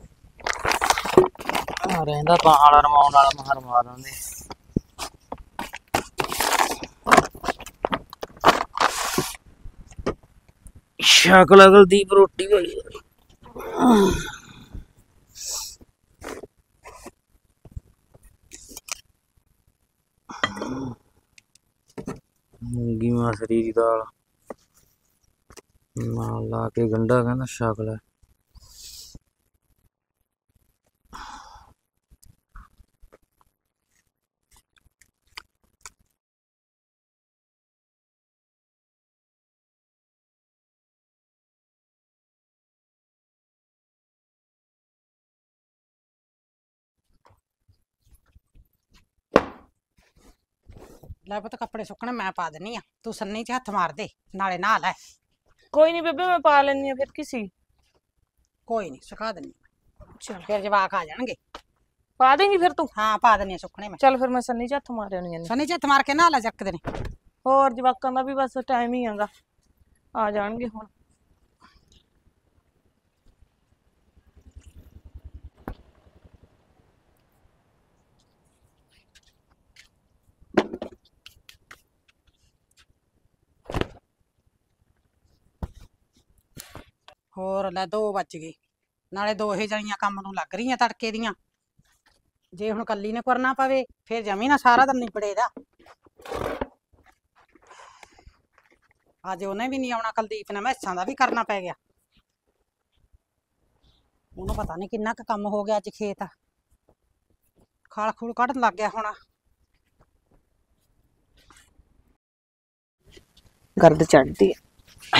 ਆ ਰਹਿੰਦਾ ਪਹਾੜਾ ਰਮਾਉਣ ਵਾਲਾ, ਮਹਾਂ ਰਮਾ ਦਿੰਦੇ। ਸ਼ਕਲ ਕੁਲਦੀਪ ਰੋਟੀ ਵਾਲੀ। ਮੂੰਗੀ ਮਸਰੀ ਦੀ ਦਾਲ ਨਾਲ ਲਾ ਕੇ ਗੰਢਾ, ਕਹਿੰਦਾ ਛਕ ਲੈ। ਲੈ ਪੁੱਤ ਕੱਪੜੇ ਸੁੱਕਣੇ ਮੈਂ ਪਾ ਦਿੰਨੀ ਆ, ਤੂੰ ਸੰਨੀ 'ਚ ਹੱਥ ਮਾਰ ਦੇ, ਨਾਲੇ ਨਹਾ ਲੈ। ਕੋਈ ਨਹੀਂ ਬੇਬੇ, ਮੈਂ ਪਾ ਲੈਣੀ ਆ। ਫਿਰ ਕੀ ਸੀ? ਕੋਈ ਨਹੀਂ ਸੁਕਾ ਦਿੰਨੀ ਚਲ ਫਿਰ ਜਵਾਕ ਆ ਜਾਣਗੇ। ਪਾ ਦੇਂਗੀ ਫਿਰ ਤੂੰ? ਹਾਂ ਪਾ ਦਿੰਨੀ ਆ ਸੁੱਕਣੇ ਮੈਂ। ਚੱਲ ਫਿਰ ਮੈਂ ਸੰਨੀ 'ਚ ਹੱਥ ਮਾਰਿਆ ਨਹੀਂ। ਸੰਨੀ 'ਚ ਹੱਥ ਮਾਰ ਕੇ ਨਹਾ ਲੈ ਜੱਕਦੇ ਨੇ। ਹੋਰ ਜਵਾਕਾਂ ਦਾ ਵੀ ਬਸ ਟਾਈਮ ਹੀ ਆਗਾ, ਆ ਜਾਣਗੇ ਹੁਣ। ਹੋਰ ਲੈ 2 ਵੱਜ ਗਏ, ਨਾਲੇ 2 ਹੀ ਜਣੀਆਂ ਕੰਮ ਨੂੰ ਲੱਗ ਰਹੀਆਂ ਤੜਕੇ ਦੀਆਂ। ਜੇ ਹੁਣ ਕੱਲੀ ਨੇ ਕਰਨਾ ਪਵੇ ਫਿਰ ਜਮੀ ਨਾ ਸਾਰਾ ਦਿਨ ਨਿਬੜੇ ਦਾ। ਅੱਜ ਉਹਨੇ ਵੀ ਨਹੀਂ ਆਉਣਾ, ਕੁਲਦੀਪ ਨੇ ਮੈਸਾਂ ਦਾ ਵੀ ਕਰਨਾ ਪੈ ਗਿਆ। ਉਹਨੂੰ ਪਤਾ ਨਹੀਂ ਕਿੰਨਾ ਕੁ ਕੰਮ ਹੋ ਗਿਆ ਅੱਜ ਖੇਤ। ਖਾਲ ਖੂਲ ਕੱਢਣ ਲੱਗ ਗਿਆ ਹੋਣਾ। ਗਰਦ ਚੜਦੀ ਹੈ।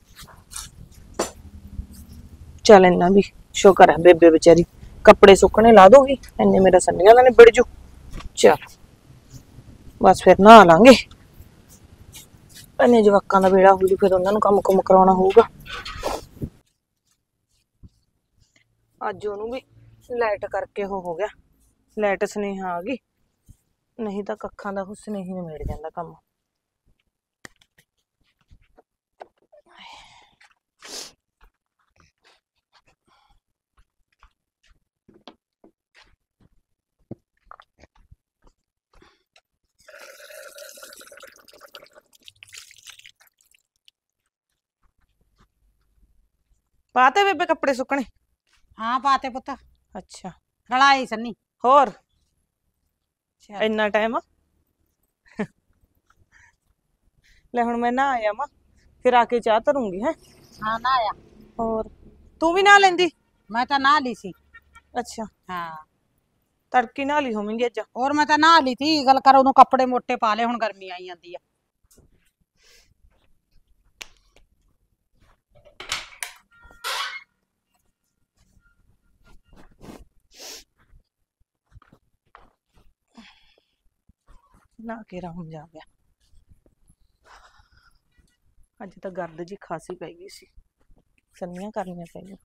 ਚੱਲ ਇੰਨਾ ਵੀ ਸ਼ੁਕਰ ਹੈ ਬੇਬੇ ਵਿਚਾਰੀ ਕੱਪੜੇ ਸੁੱਕਣੇ ਲਾ ਦੋਗੀ, ਇੰਨੇ ਮੇਰਾ ਸੰਨੀਆਂ ਦਾ ਨਿਬੜ ਜੂ। ਚੱਲ ਬਸ ਫਿਰ ਨਹਾ ਲਾਂਗੇ। ਇੰਨੇ ਜਵਾਕਾਂ ਦਾ ਵੇੜਾ ਹੋ ਜੂ, ਫਿਰ ਉਹਨਾਂ ਨੂੰ ਕੰਮ ਕੁਮ ਕਰਾਉਣਾ ਹੋਊਗਾ। ਅੱਜ ਉਹਨੂੰ ਵੀ ਲਾਈਟ ਕਰਕੇ ਹੋ ਗਿਆ, ਲਾਈਟ ਸੁਨੇਹਾ ਆ ਗਈ, ਨਹੀਂ ਤਾਂ ਕੱਖਾਂ ਦਾ ਹੁਸਨੇ ਹੀ ਨਿਬੜ ਜਾਂਦਾ ਕੰਮ। ਪਾਤੇ ਬੇਬੇ ਕੱਪੜੇ ਸੁੱਕਣੇ? ਹਾਂ ਪਾਤੇ ਪੁੱਤ, ਅੱਛਾ, ਰਲਾਈ ਸੰਨੀ। ਹੋਰ ਚੱਲ। ਇੰਨਾ ਟਾਈਮ? ਲੈ ਹੁਣ ਮੈਂ ਨਹਾ ਆਇਆ ਵਾ, ਫਿਰ ਆ ਕੇ ਚਾਹ ਧਰੂੰਗੀ। ਹੈ ਹਾਂ ਨਾ ਆਇਆ। ਹੋਰ ਤੂੰ ਵੀ ਨਹਾ ਲੈਂਦੀ? ਮੈਂ ਤਾਂ ਨਹਾ ਲਈ ਸੀ। ਅੱਛਾ, ਹਾਂ ਤੜਕੀ ਨਹਾ ਲਈ ਹੋਵੇਂਗੀ ਅੱਜ। ਹੋਰ ਮੈਂ ਤਾਂ ਨਹਾ ਲਈ ਤੀ, ਗੱਲ ਕਰ ਉਹਨੂੰ ਕੱਪੜੇ ਮੋਟੇ ਪਾ ਲਏ, ਹੁਣ ਗਰਮੀ ਆਈ ਜਾਂਦੀ ਆ। ਨਹਾ ਕੇ ਆਰਾਮ ਜਾ ਗਿਆ। ਅੱਜ ਤਾਂ ਗਰਦ ਜੀ ਖਾਸੀ ਪੈ ਗਈ ਸੀ, ਸੰਨੀਆਂ ਕਰਨੀਆਂ ਪਈਆਂ।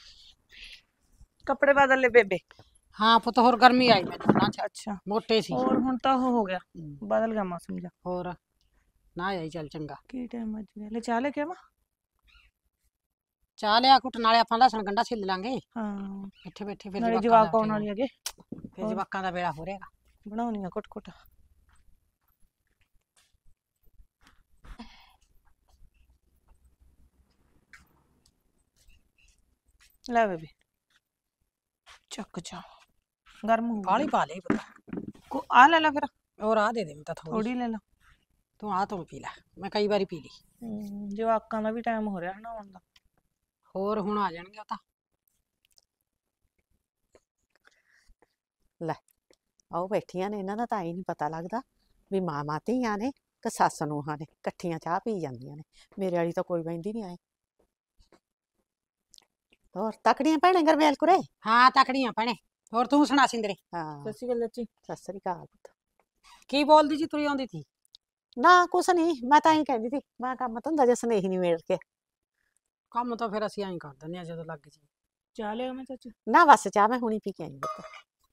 ਕੱਪੜੇ ਬਦਲ ਲੈ ਬੇਬੇ। ਹਾਂ ਪੁੱਤ, ਹੋਰ ਗਰਮੀ ਆਈ ਮੈਨੂੰ ਨਾ ਚ, ਅੱਛਾ, ਮੋਟੇ ਸੀ। ਹੋਰ ਹੁਣ ਤਾਂ ਉਹ ਹੋ ਗਿਆ, ਬਦਲ ਗਿਆ ਮੌਸਮ ਜਾ। ਹੋਰ ਨਾ ਆਈ, ਚੱਲ ਚੰਗਾ। ਕੀ ਟਾਈਮ ਅੱਜ ਗਿਆ? ਲੈ ਚਾਹ ਲੈ ਕੇ ਆਵਾਂ? ਚਾਹ ਲਿਆ ਘੁੱਟ, ਨਾਲੇ ਆਪਾਂ ਲਸਣ ਗੰਢਾ ਛਿੱਲ ਲਾਂਗੇ ਹਾਂ, ਇੱਥੇ ਬੈਠੇ, ਫਿਰ ਨਾਲੇ ਜਵਾਕਾਂ ਜਵਾਕ ਦਾ ਆਉਣ ਵਾਲੀ ਹੈਗੇ, ਫਿਰ ਜਵਾਕਾਂ ਦਾ ਵੇਲਾ ਹੋ ਰਹੇਗਾ। ਬਣਾਉਣੀ ਆ ਘੁੱਟ ਘੁੱਟ। ਲੈ ਬੇਬੇ ਚੱਕ ਜਾ, ਗਰਮ ਹੋ ਕਾਲੀ ਪਾ ਲਈ ਪੁੱਤ। ਕੋ ਆ ਲੈ ਲੈ ਫਿਰ, ਹੋਰ ਆ ਦੇ ਦੇ, ਮੈਂ ਤਾਂ ਥੋੜੀ। ਥੋੜੀ ਲੈ ਲਾ। ਤੂੰ ਆ ਤੂੰ ਪੀ ਲੈ, ਮੈਂ ਕਈ ਵਾਰੀ ਪੀ ਲਈ। ਜਵਾਕਾਂ ਦਾ ਵੀ ਟਾਈਮ ਹੋ ਰਿਹਾ ਨਹਾਉਣ ਦਾ। ਹੋਰ ਹੁਣ ਆ ਜਾਣਗੇ ਉਹ ਤਾਂ। ਲੈ ਆਓ ਬੈਠੀਆਂ ਨੇ, ਇਹਨਾਂ ਦਾ ਤਾਂ ਹੀ ਨਹੀਂ ਪਤਾ ਲੱਗਦਾ ਵੀ ਮਾਂ ਧੀਆਂ ਨੇ ਕਿ ਸੱਸ ਨੂੰਹਾਂ ਨੇ, ਇਕੱਠੀਆਂ ਚਾਹ ਪੀ ਜਾਂਦੀਆਂ ਨੇ। ਮੇਰੇ ਵਾਲੀ ਤਾਂ ਕੋਈ ਬਹਿੰਦੀ ਨਹੀਂ ਆਏ। ਹੋਰ ਤਕੜੀਆਂ ਭੈਣੇ ਗਰਮੇਲ ਕੁਰੇ? ਹਾਂ ਤਕੜੀਆਂ ਭੈਣੇ। ਹੋਰ ਤੂੰ ਸੁਣਾ ਸਿੰਦਰੇ? ਹਾਂ ਸੱਚੀ ਗੱਲ ਚਾਚੀ। ਸਤਿ ਸ੍ਰੀ ਅਕਾਲ ਪੁੱਤ। ਕੀ ਬੋਲਦੀ ਜੀ, ਤੁਰੀ ਆਉਂਦੀ ਸੀ? ਨਾ ਕੁਛ ਨਹੀਂ, ਮੈਂ ਤਾਂ ਹੀ ਕਹਿੰਦੀ ਸੀ, ਮੈਂ ਕੰਮ ਧੰਦਾ ਜੇ ਸੁਨੇਹੀ ਨਹੀਂ ਮਿਲ ਕੇ। ਕੰਮ ਤਾਂ ਫਿਰ ਅਸੀਂ ਐਂ ਕਰ ਦਿੰਦੇ ਆ ਜਦੋਂ ਲੱਗ ਜੀ। ਚਾਹ ਲਿਆ ਮੈਂ ਚਾਚੀ? ਨਾ ਬਸ ਚਾਹ ਮੈਂ ਹੁਣੀ ਪੀ ਕੇ ਆਈ ਪੁੱਤ।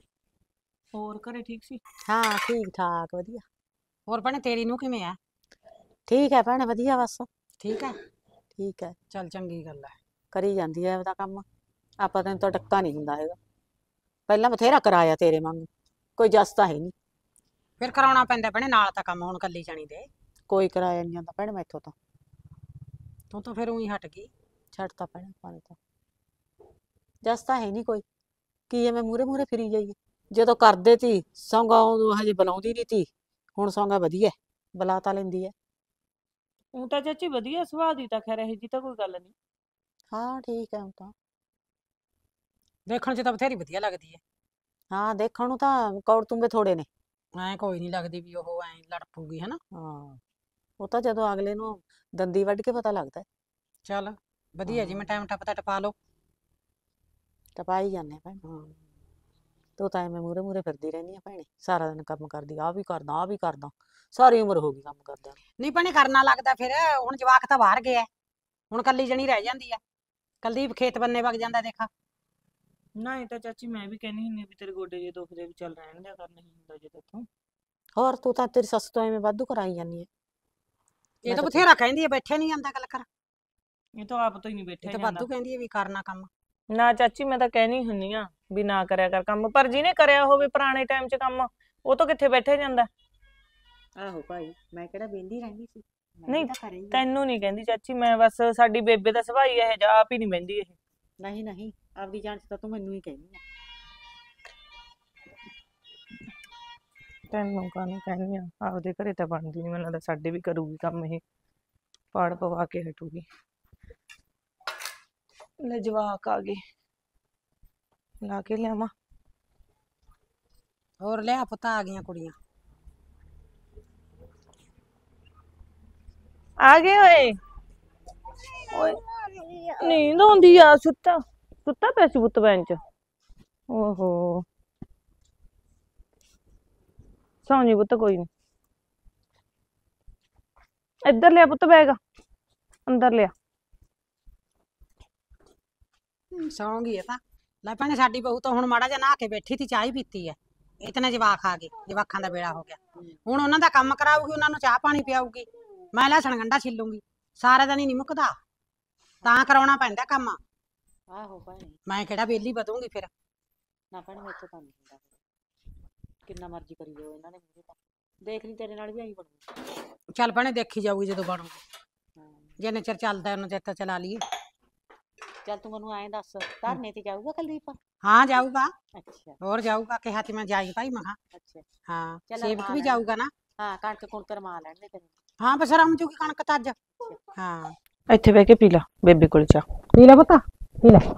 ਹੋਰ ਘਰੇ ਠੀਕ ਸੀ? ਹਾਂ ਠੀਕ ਠਾਕ ਵਧੀਆ। ਹੋਰ ਭੈਣੇ ਤੇਰੀ ਨੂੰ ਕਿਵੇਂ ਆ? ਠੀਕ ਹੈ ਭੈਣੇ ਵਧੀਆ, ਬਸ ਠੀਕ ਹੈ, ਠੀਕ ਹੈ, ਚੱਲ ਚੰਗੀ ਗੱਲ ਹੈ। ਕਰੀ ਜਾਂਦੀ ਹੈ ਉਹਦਾ ਕੰਮ। ਆਪਾਂ ਤੈਨੂੰ ਤਾਂ ਡੱਕਾ ਨਹੀਂ ਹੁੰਦਾ ਹੈਗਾ, ਪਹਿਲਾਂ ਬਥੇਰਾ ਕਰਾਇਆ ਤੇਰੇ ਵਾਂਗੂ, ਕੋਈ ਜਸ ਤਾਂ ਹੈ ਨਹੀਂ। ਫਿਰ ਕਰਾਉਣਾ ਪੈਂਦਾ ਭੈਣੇ ਨਾਲ ਤਾਂ ਕੰਮ, ਹੁਣ ਕੱਲੀ ਜਾਣੀ ਦੇ। ਕੋਈ ਕਰਾਇਆ ਨਹੀਂ ਜਾਂਦਾ ਭੈਣੇ ਮੈਥੋਂ ਤਾਂ। ਤੂੰ ਤਾਂ ਫਿਰ ਉਹੀ ਹਟ ਗਈ। ਛੱਡਤਾ ਭੈਣੇ ਆਪਾਂ ਨੇ ਤਾਂ, ਜਸ ਤਾਂ ਹੈ ਨਹੀਂ ਕੋਈ, ਕੀ ਐਵੇਂ ਮੂਹਰੇ ਮੂਹਰੇ ਫਿਰੀ ਜਾਈਏ। ਜਦੋਂ ਕਰਦੇ ਤੀ ਸੌਂਗਾ ਉਦੋਂ ਹਜੇ ਬੁਲਾਉਂਦੀ ਨਹੀਂ ਤੀ, ਹੁਣ ਸੌਂਗਾ ਵਧੀਆ ਬੁਲਾ ਤਾਂ ਲੈਂਦੀ ਹੈ। ਉਹ ਤਾਂ ਚਾਚੀ ਵਧੀਆ ਸੁਭਾਅ ਦੀ, ਤਾਂ ਖੈਰ ਇਹ ਜੀ ਤਾਂ ਕੋਈ ਗੱਲ ਨਹੀਂ। ਹਾਂ ਠੀਕ ਹੈ ਹੁਣ ਤਾਂ। ਦੇਖਣ 'ਚ ਤਾਂ ਬਥੇਰੀ ਵਧੀਆ ਲੱਗਦੀ ਹੈ। ਹਾਂ ਦੇਖਣ ਨੂੰ ਤਾਂ ਕੌੜ ਤੁੰਬੇ ਥੋੜੇ ਨੇ। ਐਂ ਕੋਈ ਨਹੀਂ ਲੱਗਦੀ ਵੀ ਉਹ ਐਂ ਲੜ ਪਊਗੀ, ਹਨਾ। ਹਾਂ ਉਹ ਤਾਂ ਜਦੋਂ ਅਗਲੇ ਨੂੰ ਦੰਦੀ ਵੱਢ ਕੇ ਪਤਾ ਲੱਗਦਾ। ਚੱਲ ਵਧੀਆ ਜੀ, ਮੈਂ ਟਾਈਮ ਟਪਾ ਲਓ। ਟਪਾਈ ਜਾਂਦੇ ਭੈਣ। ਹਾਂ ਤੂੰ ਤਾਂ ਐਵੇਂ ਮੂਹਰੇ ਮੂਹਰੇ ਫਿਰਦੀ ਰਹਿੰਦੀ ਆ ਭੈਣੇ, ਸਾਰਾ ਦਿਨ ਕੰਮ ਕਰਦੀ, ਆਹ ਵੀ ਕਰਦਾ ਆਹ ਵੀ ਕਰਦਾ, ਸਾਰੀ ਉਮਰ ਹੋ ਗਈ ਕੰਮ ਕਰਦਿਆਂ ਨੂੰ। ਨਹੀਂ ਭੈਣੇ ਕਰਨਾ ਲੱਗਦਾ ਫਿਰ, ਹੁਣ ਜਵਾਕ ਤਾਂ ਬਾਹਰ ਗਿਆ, ਹੁਣ ਕੱਲੀ ਜਣੀ ਰਹਿ ਜਾਂਦੀ ਆ। ਕੁਲਦੀਪ ਖੇਤ ਬੰਨੇ ਵਗ ਜਾਂਦਾ ਦੇਖਾ। ਨਾ ਇਹ ਤਾਂ ਚਾਚੀ ਮੈਂ ਵੀ ਕਹਿੰਦੀ ਹੁੰਦੀ ਵੀ ਤੇਰੇ ਗੋਡੇ ਜੇ ਦੁਖਦੇ ਵੀ ਚੱਲ ਰਹਿਣ ਦਿਆ ਕਰ, ਨਹੀਂ ਹੁੰਦਾ ਜੇ ਤੇਥੋਂ। ਹੋਰ ਤੂੰ ਤਾਂ ਤੇਰੀ ਸੱਸ ਤੋਂ ਐਵੇਂ ਵਾਧੂ ਕਰਾਈ ਜਾਂਦੀ ਹੈ। ਇਹ ਤਾਂ ਬਥੇਰਾ ਕਹਿੰਦੀ ਹੈ, ਬੈਠੇ ਨਹੀਂ ਜਾਂਦਾ ਗੱਲ ਕਰ। ਇਹ ਤਾਂ ਆਪ ਤੋਂ ਹੀ ਨਹੀਂ ਇਹ ਬੈਠਿਆ ਤਾਂ ਜਾਂਦਾ। ਵਾਧੂ ਕਹਿੰਦੀ ਹੈ ਵੀ ਕਰਨਾ ਕੰਮ। ਨਾ ਚਾਚੀ ਮੈਂ ਤਾਂ ਕਹਿਣੀ ਹੁੰਨੀ ਆ ਵੀ ਨਾ ਕਰਿਆ ਕਰ ਕੰਮ, ਪਰ ਜਿਹਨੇ ਕਰਿਆ ਹੋਵੇ ਪੁਰਾਣੇ ਟਾਈਮ 'ਚ ਕੰਮ, ਉਹ ਤਾਂ ਕਿੱਥੇ ਬੈਠਿਆ ਜਾਂਦਾ। ਆਹੋ ਭਾਈ, ਮੈਂ ਕਿਹੜਾ ਬਹਿੰਦੀ ਰਹਿੰਦੀ ਸੀ। ਨਹੀਂ ਤੈਨੂੰ ਨਹੀਂ ਕਹਿੰਦੀ ਚਾਚੀ ਮੈਂ, ਬਸ ਸਾਡੀ ਬੇਬੇ ਦਾ ਸੁਭਾਅ ਹੀ ਇਹ ਜਿਹਾ, ਆਪ ਹੀ ਨਹੀਂ ਬਹਿੰਦੀ ਇਹ। ਨਹੀਂ ਨਹੀਂ, ਆਪਦੀ ਜਾਨ ਚ ਤਾਂ ਤੂੰ ਮੈਨੂੰ ਹੀ ਕਹਿੰਦੀ ਆ। ਤੈਨੂੰ ਕਾਹਨੂੰ ਕਹਿੰਦੀ ਆ, ਆਪਦੇ ਘਰੇ ਤਾਂ ਬਣਦੀ ਨਹੀਂ, ਮੈਨੂੰ ਲੱਗਦਾ ਸਾਡੇ ਵੀ ਕਰੂਗੀ ਕੰਮ ਇਹ। ਪਾੜ ਪਵਾ ਕੇ ਹਟੂਗੀ। ਲੈ ਜਵਾਕ ਆ ਗਏ, ਲਾ ਕੇ ਲਿਆਵਾਂ। ਹੋਰ ਲਿਆ ਪੁੱਤ, ਆ ਗਈਆਂ ਕੁੜੀਆਂ। ਆ ਗਏ ਓਏ। ਓਏ ਨੀਂਦ ਆਉਂਦੀ ਆ, ਸੁੱਤਾ ਸੁੱਤਾ ਪਿਆ ਸੀ ਪੁੱਤ ਬੈਂਚ। ਓਹੋ ਸੌਂ ਜੀ ਪੁੱਤ, ਕੋਈ ਨੀ। ਇੱਧਰ ਲਿਆ ਪੁੱਤ ਬੈਗ, ਅੰਦਰ ਲਿਆ। ਸੌਂ ਗਈ ਇਹ ਤਾਂ। ਲੈ ਭੈਣੇ ਸਾਡੀ ਬਹੂ ਤਾਂ ਹੁਣ ਮਾੜਾ ਜਿਹਾ ਨਹਾ ਕੇ ਬੈਠੀ ਤੀ, ਚਾਹ ਹੀ ਪੀਤੀ ਐ। ਇਤਨੇ ਜਵਾਕ ਆ ਗਏ, ਜਵਾਕਾਂ ਦਾ ਵੇਲਾ ਹੋ ਗਿਆ। ਹੁਣ ਉਹਨਾਂ ਦਾ ਕੰਮ ਕਰਾਊਗੀ, ਉਹਨਾਂ ਨੂੰ ਚਾਹ ਪਾਣੀ ਪਿਆਊਗੀ, ਮੈਂ ਲਸਣ ਗੰਢਾ ਛਿੱਲੂੰਗੀ। ਸਾਰਾ ਦਿਨ ਹੀ ਨਹੀਂ ਮੁੱਕਦਾ, ਤਾਂ ਕਰਾਉਣਾ ਪੈਂਦਾ ਕੰਮ। ਆਹੋ ਭੈਣੇ, ਮੈਂ ਕਿਹੜਾ ਵਿਹਲੀ ਵਧੂੰਗੀ ਫਿਰ। ਨਾ ਭੈਣੇ ਮੇਰੇ ਤੋਂ ਤਾਂ ਨਹੀਂ ਹੁੰਦਾ ਕਿੰਨਾ ਮਰਜ਼ੀ ਕਰੀ ਜਾਓ ਇਹਨਾਂ ਨੇ ਮੂਹਰੇ ਤਾਂ। ਦੇਖ ਲਈ ਤੇਰੇ ਨਾਲ ਵੀ ਆਈ ਬਣੂ। ਚੱਲ ਭੈਣੇ ਦੇਖੀ ਜਾਊਗੀ ਜਦੋਂ ਬਣੂਗੀ, ਹਾਂ ਜਿੰਨੇ ਚਿਰ ਚੱਲਦਾ ਉਹਨਾਂ ਚਿਰ ਤਾਂ ਚਲਾ ਲਈਏ। ਚੱਲ ਤੂੰ ਮੈਨੂੰ ਐਂ ਦੱਸ, ਧਰਨੇ ਤੇ ਜਾਊਗਾ ਕੁਲਦੀਪ? ਹਾਂ ਜਾਊਗਾ, ਅੱਛਾ ਹੋਰ ਜਾਊਗਾ, ਕਿਹਾ ਤੀ ਮੈਂ ਜਾਈ ਭਾਈ ਮਖਾ। ਅੱਛਾ। ਹਾਂ ਚੱਲ ਸੇਵਕ ਰਮਾ ਵੀ ਲੈਣ। ਜਾਊਗਾ ਨਾ। ਹਾਂ ਕਣਕ ਕੁਣਕ ਰਮਾ ਲੈਣ ਦੇ ਤੈਨੂੰ। ਹਾਂ ਬਸ ਰਮ ਜੂਗੀ ਕਣਕ ਤਾਂ ਅੱਜ। ਹਾਂ ਇੱਥੇ ਬਹਿ ਕੇ ਪੀ ਲਾ ਬੇਬੇ ਕੋਲ ਚਾਹ। ਪੀ ਲੈ ਪੁੱਤ, ਪੀ ਲੈ।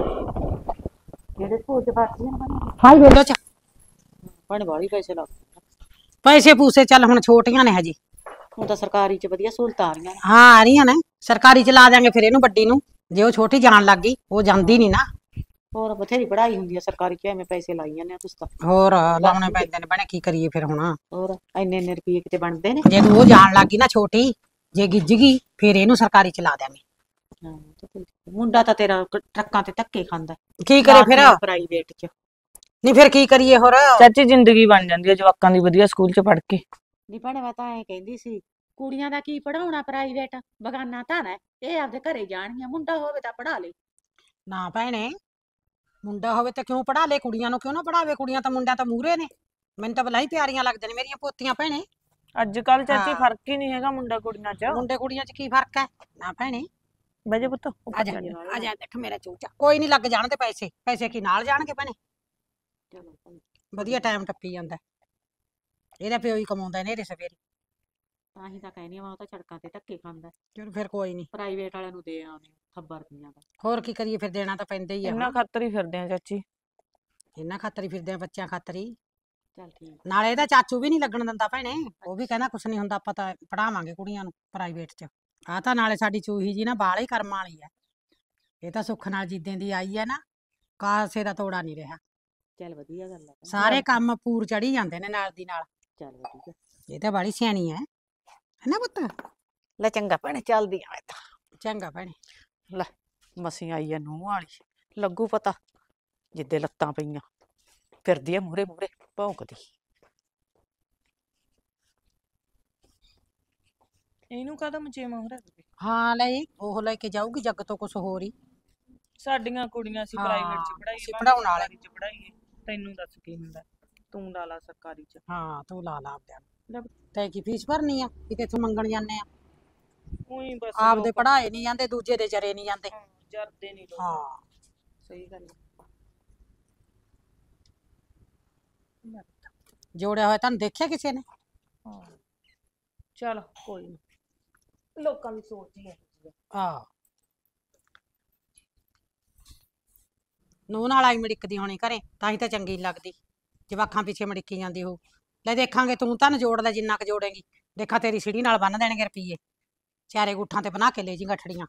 ਜਿਹੜੇ ਸਕੂਲ ਚ ਪੜ੍ਹਦੀ ਆ ਭੈਣੇ, ਹਾਈ ਬੋਲੋ ਚ ਭੈਣੇ ਬਾਹਲੀ ਪੈਸੇ ਲੱਗ ਪੈਸੇ ਪੂਸੇ ਚੱਲ ਹੁਣ ਛੋਟੀਆਂ ਨੇ ਹਜੇ। ਹੁਣ ਤਾਂ ਸਰਕਾਰੀ ਚ ਵਧੀਆ ਸਹੂਲਤਾਂ ਆ ਰਹੀਆਂ ਨੇ। ਹਾਂ ਆ ਰਹੀਆਂ ਨੇ, ਸਰਕਾਰੀ ਚ ਲਾ ਦਿਆਂਗੇ ਫਿਰ ਇਹਨੂੰ ਵੱਡੀ ਨੂੰ। ਜੇ ਉਹ ਛੋਟੀ ਜਾਣ ਲੱਗ ਗਈ, ਉਹ ਜਾਂਦੀ ਨਹੀਂ ਨਾ। ਹੋਰ ਬਥੇਰੀ ਪੜ੍ਹਾਈ ਹੁੰਦੀ ਆ ਸਰਕਾਰੀ ਚ, ਐਵੇਂ ਪੈਸੇ ਲਾਈ ਜਾਂਦੇ ਆ ਤੁਸੀਂ ਤਾਂ। ਹੋਰ ਲਾਉਣੇ ਪੈਂਦੇ ਨੇ ਭੈਣੇ, ਕੀ ਕਰੀਏ ਫਿਰ ਹੁਣ। ਹੋਰ ਇੰਨੇ ਇੰਨੇ ਰੁਪਏ ਕਿਤੇ ਬਣਦੇ ਨੇ। ਜੇ ਤੂੰ ਉਹ ਜਾਣ ਲੱਗ ਗਈ ਨਾ ਛੋਟੀ, ਜੇ ਗਿੱਜ ਗਈ ਫਿਰ ਇਹਨੂੰ ਸਰਕਾਰੀ ਚ ਲਾ ਦਿਆਂਗੇ। ਹਾਂ ਤੇ ਠੀਕ ਹੈ। ਮੁੰਡਾ ਤਾਂ ਤੇਰਾ ਟਰੱਕਾਂ ਤੇ ਧੱਕੇ ਖਾਂਦਾ, ਕੀ ਕਰੇ ਫਿਰ, ਪ੍ਰਾਈਵੇਟ ਚ। ਨਹੀਂ ਫਿਰ ਕੀ ਕਰੀਏ ਹੋਰ। ਚਾਚੀ ਜ਼ਿੰਦਗੀ ਬਣ ਜਾਂਦੀ ਹੈ ਜਵਾਕਾਂ ਦੀ ਵਧੀਆ ਸਕੂਲ ਚ ਪੜ੍ਹ ਕੇ। ਨੀ ਭੈਣੇ ਮੈਂ ਤਾਂ ਐਂ ਕਹਿੰਦੀ ਸੀ, ਕੁੜੀਆਂ ਦਾ ਕੀ ਪੜਾਉਣਾ ਪ੍ਰਾਈਵੇਟ, ਬਗਾਨਾ ਤਾਂ ਨਾ ਇਹ ਆਪਦੇ ਘਰੇ ਜਾਣਗੀਆਂ, ਮੁੰਡਾ ਹੋਵੇ ਤਾਂ ਪੜਾ ਲੇ। ਨਾ ਭੈਣੇ, ਮੁੰਡਾ ਹੋਵੇ ਤਾਂ ਕਿਉਂ ਪੜਾ ਲੇ, ਕੁੜੀਆਂ ਨੂੰ ਕਿਉਂ ਨਾ ਪੜਾਵੇ। ਕੁੜੀਆਂ ਤਾਂ ਮੁੰਡਿਆਂ ਤਾਂ ਮੂਹਰੇ ਨੇ। ਮੈਨੂੰ ਤਾਂ ਬਲਾਈ ਪਿਆਰੀਆਂ ਲੱਗਦੇ ਨੇ ਮੇਰੀਆਂ ਪੋਤੀਆਂ ਭੈਣੇ। ਅੱਜ ਕੱਲ ਚਾਚੀ ਹਾਂ। ਫਰਕ ਹੀ ਨਹੀਂ ਹੈਗਾ ਮੁੰਡਾ ਕੁੜੀਆਂ ਚ। ਮੁੰਡੇ ਕੁੜੀਆਂ ਚ ਕੀ ਫਰਕ ਹੈ ਨਾ ਭੈਣੇ। ਬਹਿ ਜਾ ਪੁੱਤ, ਆ ਉੱਪਰ ਜਾ ਚੱਲ ਜਾ। ਆ ਜਾ, ਦੇਖ ਮੇਰਾ ਚੂਚਾ। ਕੋਈ ਨਹੀਂ ਲੱਗ ਜਾਣ ਤੇ ਪੈਸੇ, ਪੈਸੇ ਕੀ ਨਾਲ ਜਾਣਗੇ ਭੈਣੇ। ਚਲੋ ਭਾਈ, ਵਧੀਆ ਟਾਈਮ ਟੱਪੀ ਜਾਂਦਾ। ਇਹਦਾ ਪਿਓ ਹੀ ਕਮਾਉਂਦਾ ਨੇਰੇ ਸਵੇਰੇ। ਤਾਂ ਹੀ ਤਾਂ ਕਹਿੰਦੀ ਆ ਮੈਂ, ਉਹ ਤਾਂ ਸੜਕਾਂ ਤੇ ਧੱਕੇ ਖਾਂਦਾ। ਚਲੋ ਫਿਰ ਕੋਈ ਨਹੀਂ, ਪ੍ਰਾਈਵੇਟ ਵਾਲਿਆਂ ਨੂੰ ਦੇ ਆਉਂਦੇ ਥੱਬਾ ਰੁਪਈਆਂ ਦਾ। ਹੋਰ ਕੀ ਕਰੀਏ ਫਿਰ, ਦੇਣਾ ਤਾਂ ਪੈਂਦਾ ਹੀ ਆ। ਇੰਨਾ ਖਾਤਰ ਹੀ ਫਿਰਦੇ ਆ ਚਾਚੀ। ਇਹਨਾਂ ਖਾਤਰ ਹੀ ਫਿਰਦੇ ਆ, ਬੱਚਿਆਂ ਖਾਤਰ ਹੀ। ਚੱਲ ਠੀਕ। ਨਾਲੇ ਇਹਦਾ ਚਾਚੂ ਵੀ ਨਹੀਂ ਲੱਗਣ ਦਿੰਦਾ ਭੈਣੇ, ਉਹ ਵੀ ਕਹਿੰਦਾ ਕੁਛ ਨਹੀਂ ਹੁੰਦਾ, ਆਪਾਂ ਤਾਂ ਪੜਾਵਾਂਗੇ ਕੁੜੀਆਂ ਨੂੰ ਪ੍ਰਾਈਵੇਟ ਚ। ਆ ਤਾਂ ਨਾਲੇ ਸਾਡੀ ਚੂਹੀ ਜੀ ਨਾ ਬਾਹਲੇ ਹੀ ਕਰਮਾਂ ਵਾਲੀ ਆ। ਇਹ ਤਾਂ ਸੁੱਖ ਨਾਲ ਜਿੱਦਾਂ ਦੀ ਆਈ ਹੈ ਨਾ, ਕਾਸੇ ਦਾ ਤੋੜਾ ਨਹੀਂ ਰਿਹਾ। ਚੱਲ ਵਧੀਆ ਗੱਲ ਆ। ਸਾਰੇ ਕੰਮ ਪੂਰ ਚੜੀ ਜਾਂਦੇ ਨੇ ਨਾਲ ਦੀ ਨਾਲ। ਚੱਲ ਵਧੀਆ। ਇਹ ਤਾਂ ਬੜੀ ਸਿਆਣੀ ਹੈ ਨਾ ਪੁੱਤ। ਲੈ ਚੰਗਾ ਭੈਣੇ, ਚੱਲਦੀ ਆ ਮੈਂ ਤਾਂ। ਚੰਗਾ ਭੈਣੇ। ਲੈ ਮਸੀਂ ਆਈ ਆ ਨੂੰਹ ਵਾਲੀ, ਲੱਗੂ ਪਤਾ ਜਿੱਦੇ ਲੱਤਾਂ ਪਈਆਂ ਫਿਰਦੀ ਆ ਮੂਹਰੇ ਮੂਹਰੇ ਭੌਂਕਦੀ। ਇਹਨੂੰ ਕਾਹਦਾ ਮਚੇਵਾ ਹੋ ਰਿਹਾ ਬੇਬੇ? ਹਾਂ ਲੈ ਉਹ ਲੈ ਕੇ ਜਾਊਗੀ ਜੱਗ ਤੋਂ ਕੁਛ ਹੋਰ ਹੀ। ਸਾਡੀਆਂ ਕੁੜੀਆਂ ਸੀ ਹਾਂ, ਪ੍ਰਾਈਵੇਟ ਚ ਪੜਾਈ, ਅਸੀਂ ਪੜ੍ਹਾਉਣ ਵਾਲੇ। ਚ ਪੜਾਈਏ। ਤੈਨੂੰ ਦੱਸ ਕੀ ਹੁੰਦਾ, ਤੂੰ ਲਾ ਲਾ ਸਰਕਾਰੀ ਚ। ਹਾਂ ਤੂੰ ਲਾ ਲਾ ਆਪਦਿਆਂ ਲੈ ਨੂੰ। ਤੈਂ ਕੀ ਫੀਸ ਭਰਨੀ ਆ, ਕਿਤੇ ਤੂੰ ਮੰਗਣ ਜਾਂਦੇ ਆ। ਉਹੀ ਬਸ ਆਪਦੇ ਲੋਕ ਪੜਾਏ ਨਹੀਂ ਜਾਂਦੇ, ਦੂਜੇ ਦੇ ਜਰੇ ਨਹੀਂ ਜਾਂਦੇ। ਜਰਦੇ ਨਹੀਂ ਲੋਕ। ਹਾਂ ਸਹੀ ਗੱਲ ਆ। ਜੋੜਿਆ ਹੋਇਆ ਤੁਹਾਨੂੰ ਦੇਖਿਆ ਕਿਸੇ ਨੇ? ਹਾਂ ਚਲ ਕੋਈ ਨੀ, ਲੋਕਾਂ ਦੀ ਸੋਚ ਹੀ ਹੈ। ਆਹ ਨੂੰਹ ਨਾਲ ਆਈ ਮੜਿੱਕਦੀ ਹੋਣੀ ਘਰੇ, ਤਾਂ ਹੀ ਤਾਂ ਚੰਗੀ ਨੀ ਲੱਗਦੀ। ਜਵਾਕਾਂ ਪਿੱਛੇ ਮੜਿੱਕੀ ਜਾਂਦੀ ਹੋ। ਲੈ ਦੇਖਾਂਗੇ, ਤੂੰ ਤਾਂ ਜੋੜ ਲੈ ਜਿੰਨਾ ਕੁ ਜੋੜੇਗੀ। ਦੇਖਾ ਤੇਰੀ ਸਿੜੀ ਨਾਲ ਬੰਨ ਦੇਣਗੇ ਰੁਪਈਏ, ਚਾਰੇ ਗੁੱਠਾਂ ਤੇ ਬਣਾ ਕੇ ਲੈ ਜੀ ਗੱਠੜੀਆਂ।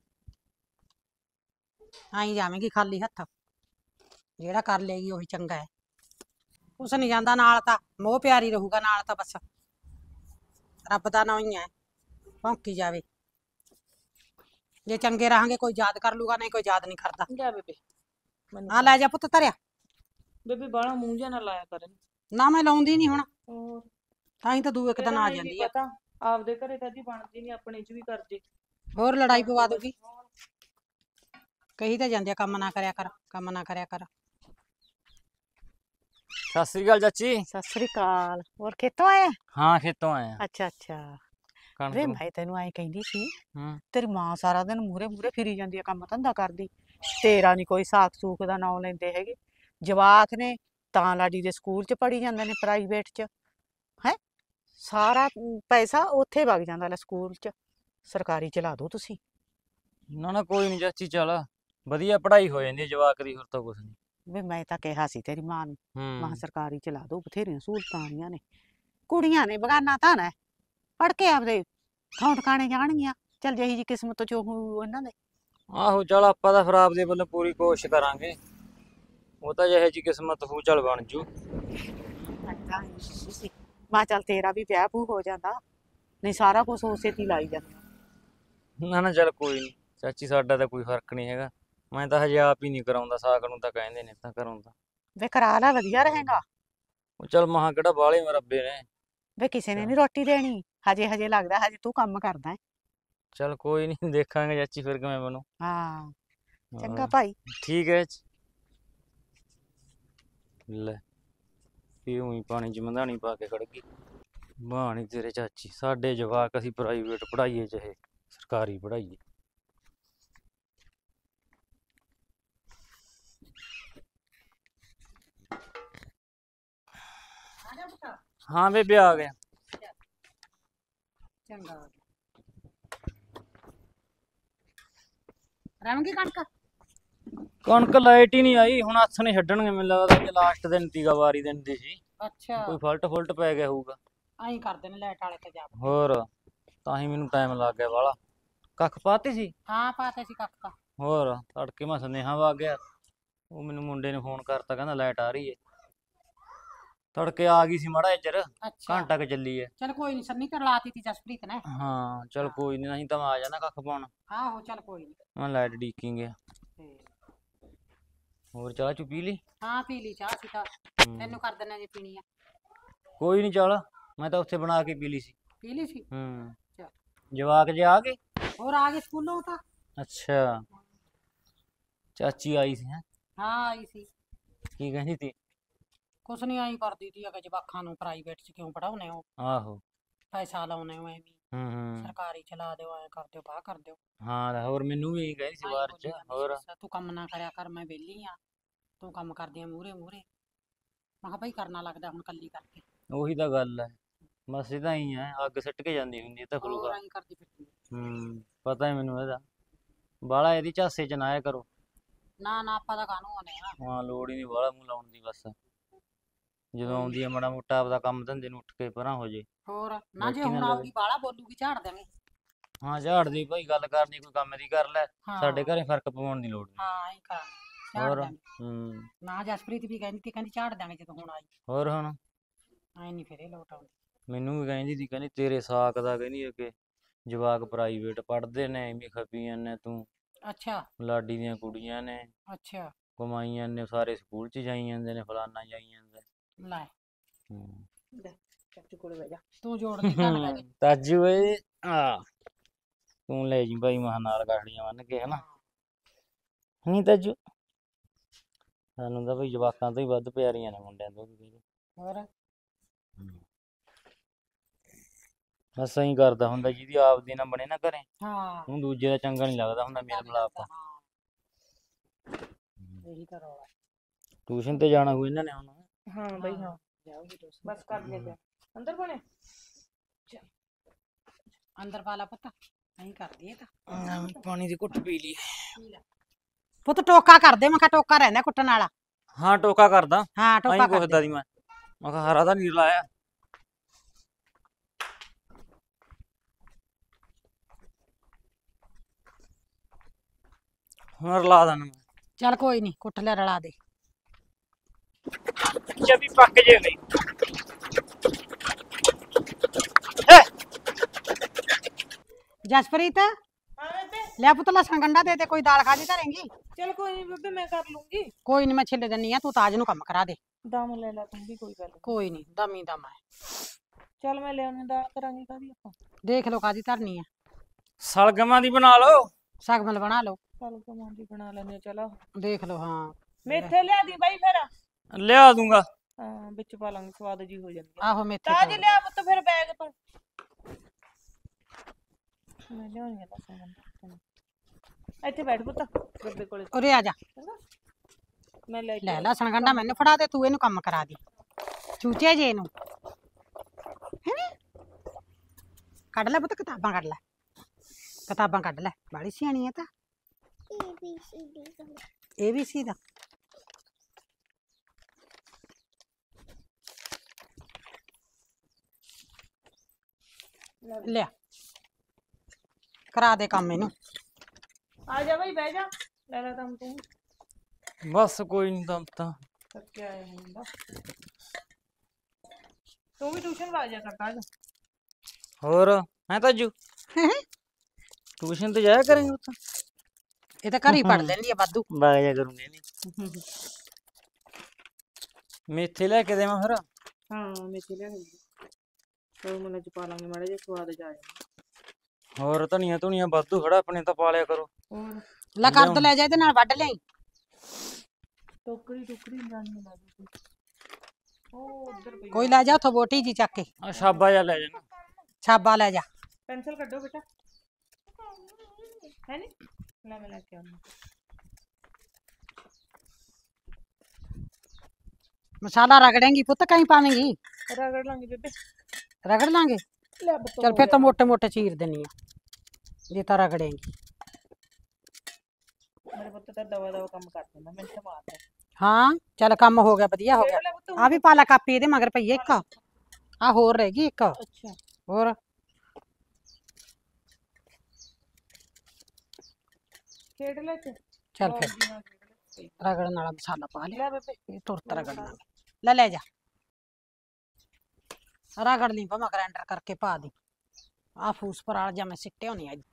ਆਈ ਜਾਵੇਂਗੀ ਖਾਲੀ ਹੱਥ। ਜਿਹੜਾ ਕਰ ਲੇਗੀ ਉਹੀ ਚੰਗਾ ਹੈ। ਕੁਛ ਨਹੀਂ ਜਾਂਦਾ ਨਾਲ, ਤਾਂ ਮੋਹ ਪਿਆਰੀ ਰਹੂਗਾ ਨਾਲ, ਤਾਂ ਬਸ ਰੱਬ ਦਾ ਨਾਂ ਹੀ ਹੈ, ਭੌਂਕੀ ਜਾਵੇ। ਜੇ ਚੰਗੇ ਰਹਾਂਗੇ ਕੋਈ ਯਾਦ ਕਰ ਲੂਗਾ, ਨਹੀਂ ਕੋਈ ਯਾਦ ਨਹੀਂ ਕਰਦਾ। ਜਾ ਬੇਬੇ ਮੈਨੂੰ ਆ ਲੈ ਜਾ ਪੁੱਤ ਧਰਿਆ। ਬੇਬੇ ਬਾਹਲਾ ਮੂੰਹ ਜਿਹਾ ਨਾ ਲਾਇਆ ਕਰ ਇਹਨੂੰ। ਨਾ ਮੈਂ ਲਾਉਂਦੀ ਨਹੀਂ ਹੁਣ, ਹੋਰ ਤਾਂ ਹੀ ਤਾਂ ਦੂ ਇੱਕ ਦਿਨ ਆ ਜਾਂਦੀ ਆ। ਪਤਾ ਆਪਦੇ ਘਰੇ ਕਦੀ ਬਣਦੀ ਨਹੀਂ, ਆਪਣੇ ਚ ਵੀ ਕਰ ਜੇ। ਹੋਰ ਲੜਾਈ ਪਵਾ ਦੂਗੀ। ਕਹੀ ਤਾਂ ਜਾਂਦੀ ਆ ਕੰਮ ਨਾ ਕਰਿਆ ਕਰ, ਕੰਮ ਨਾ ਕਰਿਆ ਕਰ। ਸਤਿ ਸ੍ਰੀ ਅਕਾਲ ਚਾਚੀ। ਸਤਿ ਸ੍ਰੀ ਅਕਾਲ। ਹੋਰ ਖੇਤੋਂ ਆਇਆ? ਹਾਂ ਖੇਤੋਂ ਆਇਆ। ਅੱਛਾ ਅੱਛਾ। ਕਣਕ ਵੇ ਨੂੰ। ਮੈਂ ਤੈਨੂੰ ਐਂ ਕਹਿੰਦੀ ਸੀ, ਹੂੰ। ਤੇਰੀ ਮਾਂ ਸਾਰਾ ਦਿਨ ਮੂਹਰੇ ਮੂਹਰੇ ਫਿਰੀ ਜਾਂਦੀ ਆ, ਕੰਮ ਧੰਦਾ ਕਰਦੀ। ਤੇਰਾ ਨਹੀਂ ਕੋਈ ਸਾਖ ਸੂਖ ਦਾ ਨਾਂ ਲੈਂਦੇ ਹੈਗੇ। ਜਵਾਕ ਨੇ ਤਾਂ ਲਾਡੀ ਦੇ ਸਕੂਲ ਚ ਪੜੀ ਜਾਂਦੇ ਨੇ ਪ੍ਰਾਈਵੇਟ ਚ। ਹੈ ਸਾਰਾ ਪੈਸਾ ਉੱਥੇ ਵਗ ਜਾਂਦਾ ਲੈ ਸਕੂਲ ਚ। ਸਰਕਾਰੀ ਚਲਾ ਦਿਓ ਤੁਸੀਂ। ਨਾ ਨਾ ਕੋਈ ਨਹੀਂ ਚਾਚੀ, ਚੱਲ ਵਧੀਆ ਪੜ੍ਹਾਈ ਹੋ ਜਾਂਦੀ ਹੈ ਜਵਾਕ ਦੀ, ਹੋਰ ਤਾਂ ਕੁਛ ਨਹੀਂ। ਵੀ ਮੈਂ ਤਾਂ ਕਿਹਾ ਸੀ ਤੇਰੀ ਮਾਂ ਨੂੰ, ਮਾਂ ਹੂੰ ਸਰਕਾਰੀ ਚਲਾ ਦਿਓ, ਬਥੇਰੀਆਂ ਸਹੂਲਤਾਂ ਆਈਆਂ ਨੇ। ਕੁੜੀਆਂ ਨੇ ਬਗਾਨਾ ਤਾਂ ਨਾ ਪੜ ਕੇ ਆਪਦੇ ਥਾਂ ਟਿਕਾਣੇ ਜਾਣਗੀਆਂ। ਚੱਲ ਜਿਹੀ ਜੀ ਕਿਸਮਤ ਚ ਉਹ ਇਹਨਾਂ ਦੇ। ਆਹੋ ਚੱਲ ਆਪਾਂ ਤਾਂ ਫਿਰ ਆਪਦੇ ਵੱਲੋਂ ਪੂਰੀ ਕੋਸ਼ਿਸ਼ ਕਰਾਂਗੇ, ਉਹ ਤਾਂ ਜਿਹੇ ਜੀ ਕਿਸਮਤ ਹੋ ਚੱਲ ਬਣ ਜੂ। ਮਾਂ ਚੱਲ ਤੇਰਾ ਵੀ ਵਿਆਹ ਪੂ ਹੋ ਜਾਂਦਾ, ਨਹੀਂ ਸਾਰਾ ਕੁਝ ਉਸੇ ਤੇ ਹੀ ਲਾਈ ਜਾਂਦਾ। ਨਾ ਨਾ ਚੱਲ ਕੋਈ ਨਹੀਂ ਚਾਚੀ, ਸਾਡਾ ਤਾਂ ਕੋਈ ਫਰਕ ਨਹੀਂ ਹੈਗਾ। ਮੈਂ ਤਾਂ ਹਜੇ ਆਪ ਹੀ ਨਹੀਂ ਕਰਾਉਂਦਾ, ਸਾਕ ਨੂੰ ਤਾਂ ਕਹਿੰਦੇ ਨੇ ਤਾਂ ਕਰਾਉਂਦਾ। ਵੇ ਕਰਾ ਲੈ, ਵਧੀਆ ਰਹੇਗਾ। ਉਹ ਚੱਲ ਮਹਾਂ ਕਿਹੜਾ ਬਾਹਲੇ ਮਰੱਬੇ ਨੇ। ਵੇ ਕਿਸੇ ਨੇ ਨਹੀਂ ਰੋਟੀ ਦੇਣੀ, ਹਜੇ ਹਜੇ ਲੱਗਦਾ ਹਜੇ ਤੂੰ ਕੰਮ ਕਰਦਾ ਹੈ। ਚੱਲ ਕੋਈ ਨਹੀਂ, ਦੇਖਾਂਗੇ ਚਾਚੀ ਫਿਰ ਕਿਵੇਂ ਬਣੂ। ਹਾਂ ਚੰਗਾ ਹਾਂ, ਭਾਈ। ਠੀਕ ਹੈ ਚਾਚੀ। ਲੈ ਇਹ ਉਹੀ ਪਾਣੀ ਚ ਮੰਧਾਣੀ ਪਾ ਕੇ ਖੜ ਗਈ। ਬਾਣੀ ਤੇਰੇ ਚਾਚੀ, ਸਾਡੇ ਜਵਾਕ ਅਸੀਂ ਪ੍ਰਾਈਵੇਟ ਪੜ੍ਹਾਈਏ ਚਾਹੇ ਸਰਕਾਰੀ ਪੜ੍ਹਾਈਏ। ਹਾਂ ਬੇਬੇ ਆ ਗਿਆ। ਚੰਗਾ ਰਮਗੀ ਕਣਕ ਕਣਕ ਲਾਈਟ ਹੀ ਨਹੀਂ ਆਈ, ਹੁਣ ਹੱਥ ਨੇ ਛੱਡਣਗੇ ਮੈਨੂੰ ਲੱਗਦਾ ਕਿ ਲਾਸਟ ਦਿਨ ਤੀਗਾ, ਵਾਰੀ ਦਿਨ ਦੀ ਸੀ। ਅੱਛਾ ਕੋਈ ਫਲਟ ਪੈ ਗਿਆ ਹੋਊਗਾ। ਐਂ ਕਰਦੇ ਨੇ ਲਾਈਟ ਵਾਲੇ ਤੇ ਜਾ। ਹੋਰ ਤਾਂ ਹੀ ਮੈਨੂੰ ਟਾਈਮ ਲੱਗ ਗਿਆ ਵਾਲਾ। ਕੱਖ ਪਾਤੀ ਸੀ। ਹਾਂ ਪਾਤੇ ਸੀ ਕੱਖ। ਹੋਰ ਤੜਕੇ ਮੈਂ ਸੁਨੇਹਾ ਵਾ ਗਿਆ, ਉਹ ਮੈਨੂੰ ਮੁੰਡੇ ਨੇ ਫੋਨ ਕਰਤਾ, ਕਹਿੰਦਾ ਲਾਈਟ ਆ ਰਹੀ ਏ। ਤੜਕੇ ਆ ਗਈ ਸੀ ਮਾੜਾ ਚਿਰ, ਅੱਛਾ ਘੰਟਾ ਕੁ ਚੱਲੀ ਏ। ਚਲ ਕੋਈ ਨਹੀਂ, ਸੰਨੀ ਤੇ ਲਾਤੀ ਤੀ ਜਸਪ੍ਰੀਤ ਨੇ। ਹਾਂ ਚੱਲ ਕੋਈ ਨਹੀਂ, ਨਹੀਂ ਤਾਂ ਮੈਂ ਆ ਜਾਣਾ ਕੱਖ ਪਾਉਣ। ਆਹੋ ਚਲ ਕੋਈ ਨਹੀਂ। ਮੈਂ ਲਾਈਟ ਡੀਕਿੰਗ ਗਿਆ। ਹੋਰ ਚਾਹ ਚੁ ਪੀ ਲਈ? ਹਾਂ ਪੀ ਲਈ ਚਾਹ ਸੀ ਤਾਂ, ਤੈਨੂੰ ਕਰ ਦਿੰਨੇ ਜੇ ਪੀਣੀ ਆ। ਕੋਈ ਨਹੀਂ ਚੱਲ, ਮੈਂ ਤਾਂ ਉੱਥੇ ਬਣਾ ਕੇ ਪੀ ਲਈ ਸੀ। ਪੀ ਲਈ ਸੀ। ਚੱਲ ਜਵਾਕ ਜੇ ਆ ਗਏ? ਹੋਰ ਆ ਗਏ ਸਕੂਲੋਂ ਤਾਂ। ਅੱਛਾ ਚਾਚੀ ਆਈ ਸੀ? ਹਾਂ ਆਈ ਸੀ। ਕੀ ਕਹਿੰਦੀ ਤੀ? ਕੁਛ ਨਹੀਂ ਆਈ ਕਰਦੀ ਤੀ ਕਿ ਜਵਾਕਾਂ ਨੂੰ ਪ੍ਰਾਈਵੇਟ ਚ ਕਿਉਂ ਪੜਾਉਨੇ ਹੋ, ਆਹੋ ਪੈਸਾ ਲਾਉਨੇ ਹੋ ਐਵੇਂ, ਹੂੰ ਸਰਕਾਰੀ ਚਲਾ ਦਿਓ, ਐ ਕਰ ਦਿਓ, ਬਾਹ ਕਰ ਦਿਓ। ਹਾਂ ਹੋਰ ਮੈਨੂੰ ਵੀ ਇਹੀ ਕਹਿੰਦੀ ਸੀ ਬਾਹਰ ਚ। ਹੋਰ ਤੂੰ ਕੰਮ ਨਾ ਕਰਿਆ ਕਰ, ਮੈਂ ਵਿਹਲੀ ਆ, ਤੂੰ ਕੰਮ ਕਰਦੀ ਆ ਮੂਹਰੇ ਮੂਹਰੇ। ਮੈਂ ਕਿਹਾ ਭਾਈ ਕਰਨਾ ਲੱਗਦਾ ਹੁਣ ਕੱਲੀ ਕਰਕੇ। ਉਹੀ ਤਾਂ ਗੱਲ ਹੈ, ਬਸ ਇਹ ਤਾਂ ਹੀ ਹੈ, ਅੱਗ ਸਿੱਟ ਕੇ ਜਾਂਦੀ ਹੁੰਦੀ ਇਹ ਤਾਂ ਹੋਰ ਫਲੂਗਾ। ਐਂ ਕਰਦੀ ਫਿਰਦੀ। ਪਤਾ ਹੈ ਮੈਨੂੰ ਇਹਦਾ, ਬਾਹਲਾ ਇਹਦੀ ਝਾਸੇ ਚ ਨਾ ਆਇਆ ਕਰੋ। ਨਾ ਨਾ ਆਪਾਂ ਤਾਂ ਕਾਹਨੂੰ ਆਉਨੇ ਆ। ਹਾਂ ਲੋੜ ਹੀ ਨਹੀਂ ਬਾਹਲਾ ਮੂੰਹ ਲਾਉਣ ਦੀ, ਬਸ ਜਦੋਂ ਆਉਂਦੀ ਹੈ ਮਾੜਾ ਮੋਟਾ ਆਪਦਾ ਕੰਮ ਧੰਦੇ ਨੂੰ ਉੱਠ ਕੇ ਪਰਾਂ ਹੋ ਜੇ। ਹੋਰ ਨਾ ਬੈਠੀ ਜੇ ਨਾ ਹੁਣ ਲਵੇ। ਆਊਗੀ ਬਾਹਲਾ ਬੋਲੂਗੀ ਝਾੜ ਦੇਵੇਂ। ਹਾਂ ਝਾੜ ਦੀ ਭਾਈ, ਗੱਲ ਕਰਨੀ ਕੋਈ ਕੰਮ ਦੀ ਕਰ ਲੈ, ਹਾਂ ਸਾਡੇ ਘਰੇ ਫਰਕ ਪਾਉਣ ਦੀ ਲੋੜ ਨਹੀਂ। ਹਾਂ ਐਂ ਕਰਾਂਗੇ, ਝਾੜ ਹੋਰ ਦਾਂਗੇ। ਨਾ ਜਸਪ੍ਰੀਤ ਵੀ ਕਹਿੰਦੀ ਤੀ, ਕਹਿੰਦੀ ਝਾੜ ਦਾਂਗੇ ਜਦੋਂ ਹੁਣ ਆਈ। ਹੋਰ ਹੁਣ ਐਂ ਨਹੀਂ ਫਿਰ ਇਹ ਲੋਟ ਆਉਂਦੀ। ਮੈਨੂੰ ਵੀ ਕਹਿੰਦੀ ਸੀ, ਕਹਿੰਦੀ ਤੇਰੇ ਸਾਕ ਦਾ, ਕਹਿੰਦੀ ਅੱਗੇ ਜਵਾਕ ਪ੍ਰਾਈਵੇਟ ਪੜ੍ਹਦੇ ਨੇ, ਐਵੇਂ ਖਪੀ ਜਾਂਦੇ ਤੂੰ, ਅੱਛਾ ਲਾਡੀ ਦੀਆਂ ਕੁੜੀਆਂ ਨੇ, ਅੱਛਾ ਕਮਾਈ ਜਾਂਦੇ ਸਾਰੇ ਸਕੂਲ ਚ ਜਾਈ ਜਾਂਦੇ ਨੇ, ਫਲਾਨਾ ਜਾਈ ਜਾਂਦਾ। ਲੈ ਹੂੰ। ਚਾਚੂ ਕੋਲ ਬਹਿ ਜਾ, ਤੂੰ ਜੋੜ ਦੀ ਗੱਲ ਬਹਿ ਜਾ। ਤਾਜੂ ਏ ਆ ਤੂੰ ਲੈ ਜੀ ਭਾਈ ਮਹਾਂ ਨਾਲ ਗਾੜੀਆਂ ਬੰਨ ਕੇ, ਹਨਾ ਨਹੀਂ ਤਾਜੂ? ਸਾਨੂੰ ਤਾਂ ਭਾਈ ਜਵਾਕਾਂ ਤੋਂ ਹੀ ਵੱਧ ਪਿਆਰੀਆਂ ਨੇ ਮੁੰਡਿਆਂ ਤੋਂ ਵੀ। ਹੋਰ ਬਸ ਐਂ ਕਰਦਾ ਹੁੰਦਾ, ਜਿਹਦੀ ਆਪਦੀ ਨਾ ਬਣੇ ਨਾ ਘਰੇ, ਹਾਂ ਉਹਨੂੰ ਦੂਜੇ ਦਾ ਚੰਗਾ ਨਹੀਂ ਲੱਗਦਾ ਹੁੰਦਾ, ਮੇਲ ਮਿਲਾਪ। ਇਹੀ ਤਾਂ ਰੌਲਾ। ਟਿਊਸ਼ਨ ਤੇ ਜਾਣਾ ਹੋਊ ਇਹਨਾਂ ਨੇ ਹੁਣ? ਹਾਂ ਬਈ ਹਾਂ, ਜਾਊਗੀ ਟਿਊਸ਼ਨ। ਬਸ ਕਰ ਲੈ ਪਿਆ ਅੰਦਰ ਬਣੇ। ਅੰਦਰ ਵਾਲਾ ਪੁੱਤ ਐਂ ਕਰਦੀ ਏ ਤਾਂ। ਪਾਣੀ ਦੀ ਘੁੱਟ ਪੀ ਲਈ। ਪੁੱਤ ਟੋਕਾ ਕਰਦੇ, ਮੈਂ ਕਿਹਾ ਟੋਕਾ ਰਹਿੰਦਾ ਕੁੱਟਣ ਵਾਲਾ। ਹਾਂ ਟੋਕਾ ਕਰਦਾ, ਹਾਂ ਟੋਕਾ ਐਂ ਕਰ ਪੁੱਛਦਾ ਸੀ ਮੈਂ ਕਿਹਾ ਹਰਾ ਤਾਂ ਨੀਰ ਲਾਇਆ। ਹੁਣ ਰਲਾ ਦੇਣਾ ਚੱਲ ਕੋਈ ਨਹੀਂ, ਕੁੱਟ ਲਿਆ ਰਲਾ ਦੇ। ਜਬੀ ਪੱਕ ਜੇ ਗਈ। ਜਸਪ੍ਰੀਤ ਹਾਂ ਬੇਬੇ, ਲੈ ਪੁੱਤ ਲਸਣ ਗੰਡਾ ਦੇ ਦੇ, ਕੋਈ ਦਾਲ ਖਾਦੀ ਧਰੇਂਗੀ? ਚਲ ਕੋਈ ਨਹੀਂ ਬੇਬੇ, ਮੈਂ ਕਰ ਲੂੰਗੀ। ਕੋਈ ਨਹੀਂ ਮੈਂ ਛਿੱਲ ਦਿੰਨੀ ਆ, ਤੂੰ ਤਾਜ ਨੂੰ ਕੰਮ ਕਰਾ ਦੇ। ਦਮ ਲੈ ਲੈ ਤੂੰ ਵੀ, ਕੋਈ ਗੱਲ ਨੀ। ਕੋਈ ਨਹੀਂ ਦਮੀ ਦਮ ਹੈ। ਚੱਲ ਮੈਂ ਲਿਆਉਣੀ ਦਾਲ, ਕਰਾਂਗੇ ਕਾਹਦੀ ਆਪਾਂ। ਦੇਖ ਲਓ ਕਾਦੀ ਧਰਨੀ ਆ। ਸਲਗਮਾਂ ਦੀ ਬਣਾ ਲਓ। ਸਗਮਲ ਬਣਾ ਲਓ। ਚੱਲ ਕਮਾਂਦੀ ਬਣਾ ਲੈਣੇ, ਚਲੋ ਦੇਖ ਲਓ। ਹਾਂ ਮੇਥੇ ਲਿਆ ਦੀ ਬਾਈ ਫਿਰ। ਲਿਆ ਦੂੰਗਾ। ਹਾਂ ਵਿੱਚ ਪਾ ਲਾਂਗੇ, ਸਵਾਦ ਜੀ ਹੋ ਜਾਂਦੀ। ਆਹੋ ਮੇਥੇ ਤਾਜ ਪਾਓ। ਲਿਆ ਪੁੱਤ ਫਿਰ ਬੈਗ ਤੋਂ। ਮੈਂ ਲਿਆਉਣੀ ਆ ਤਾਂ ਇੱਥੇ ਬੈਠ ਪੁੱਤ ਬੇਬੇ ਕੋਲੇ। ਉਰੇ ਆ ਜਾ। ਮੈਂ ਲੈ ਲੈ ਲਸਣ ਗੰਡਾ ਮੈਨੂੰ ਫੜਾ ਦੇ, ਤੂੰ ਇਹਨੂੰ ਕੰਮ ਕਰਾ ਦੀ। ਚੂਚੇ ਜੇ ਇਹਨੂੰ ਕੱਢ ਲੈ ਪੁੱਤ, ਕਿਤਾਬਾਂ ਕੱਢ ਲੈ। ਕਿਤਾਬਾਂ ਕੱਢ ਲੈ, ਬਾਹਲੀ ਸਿਆਣੀ ਹੈ ਤਾਂ। ABC ਦਾ ਲਿਆ, ਕਰਾ ਦੇ ਕੰਮ ਇਹਨੂੰ। ਆ ਜਾ ਬਈ ਬਹਿ ਜਾ, ਲੈ ਲੈ ਦਮ ਤੂੰ। ਬਸ ਕੋਈ ਨਹੀਂ ਦਮ ਤਾਂ। ਥੱਕਿਆ ਆਇਆ ਹੁੰਦਾ। ਤੂੰ ਵੀ ਟਿਊਸ਼ਨ ਲਾ ਜਾ ਕਰਦਾ ਅੱਜ। ਹੋਰ ਹੈ ਤਾਜੂ, ਟਿਊਸ਼ਨ ਤੇ ਜਾਇਆ ਕਰਾਂਗੇ ਉੱਥੇ। ਇਹ ਤਾਂ ਘਰ ਹੀ ਪੜ ਲੈਂਦੀ ਆ ਵਾਧੂ। ਵਗ ਜਾ ਕਰੂੰਗੇ ਨਹੀਂ। ਮੇਥੇ ਲੈ ਕੇ ਦੇਵਾਂ ਫਿਰ। ਹਾਂ ਮੇਥੇ ਲਿਆ ਗਈ। ਹੋਰ ਮਨ ਚ ਪਾ ਲਾਂਗੇ ਮਾੜੇ ਜਿਹਾ, ਸਵਾਦ ਜਾ ਜਾਣਾ। ਹੋਰ ਧਨੀਆ ਧੁਨੀਆ ਵਾਧੂ ਖੜਾ, ਆਪਣੇ ਤਾਂ ਪਾਲਿਆ ਕਰੋ। ਹੋਰ ਲੈ ਕਰਦ ਲੈ ਜਾ, ਇਹਦੇ ਨਾਲ ਵੱਢ ਲਿਆਈ। ਟੋਕਰੀ ਟੋਕਰੀ ਜਾਣੀ ਲਾ ਦੇ। ਉਹ ਉਧਰ ਪਈ ਕੋਈ ਲੈ ਜਾ ਉੱਥੋਂ ਬੋਟੀ ਜੀ ਚੱਕ ਕੇ, ਆ ਛਾਬਾ ਜਾ ਲੈ ਜਾਣਾ। ਛਾਬਾ ਲੈ ਜਾ। ਪੈਨਸਲ ਕੱਢੋ ਬੇਟਾ, ਹੈ ਨੀ ਲੈ ਮੈਂ ਲੈ ਕੇ ਆਉਂਦੀ। ਮਸਾਲਾ ਰਗੜੇਂਗੀ ਪੁੱਤ, ਕहीं ਪਾਵੇਂਗੀ? ਰਗੜ ਲਾਂਗੇ ਬੇਬੇ। ਰਗੜ ਲਾਂਗੇ, ਲੈ ਬਤੋ ਚਲ ਫਿਰ ਤਾਂ ਮੋਟੇ ਮੋਟੇ ਚੀਰ ਦੇਣੀ ਆ ਜੇ ਤਾਂ ਰਗੜੇਂਗੀ। ਮੇਰੇ ਪੁੱਤ ਤਾਂ ਦਵਾ ਦਵਾ ਕੰਮ ਕਰ ਦਿੰਦਾ, ਮੈਨੂੰ ਤਾਂ ਮਾਰਦਾ। ਹਾਂ ਚੱਲ ਕੰਮ ਹੋ ਗਿਆ, ਵਧੀਆ ਹੋ ਗਿਆ। ਲੈ ਪੁੱਤ ਆ ਵੀ ਪਾ ਲੈ ਕਾਪੀ, ਇਹਦੇ ਮਗਰ ਪਈ ਆ ਇੱਕ, ਆ ਹੋਰ ਰਹਿ ਗਈ ਇੱਕ ਅੱਛਾ ਹੋਰ। ਖੇਡ ਲੈ ਤੇ ਚੱਲ ਫਿਰ ਰਗੜਨ ਵਾਲਾ ਮਸਾਲਾ ਪਾ ਲਿਆ, ਲੈ ਬੇਬੇ। ਇਹ ਤੁਰਤ ਰਗੜ ਲਾਂਗੇ। ਲੈ ਲੈ ਜਾ, ਰਗੜ ਲਈ ਭਾਵੇਂ ਗ੍ਰਾਈਂਡਰ ਕਰਕੇ ਪਾ ਦੀ। ਆ ਫੂਸ ਪਰ ਆ ਜਾ, ਮੈਂ ਸਿੱਟੇ ਹੋਣੀ ਅੱਜ।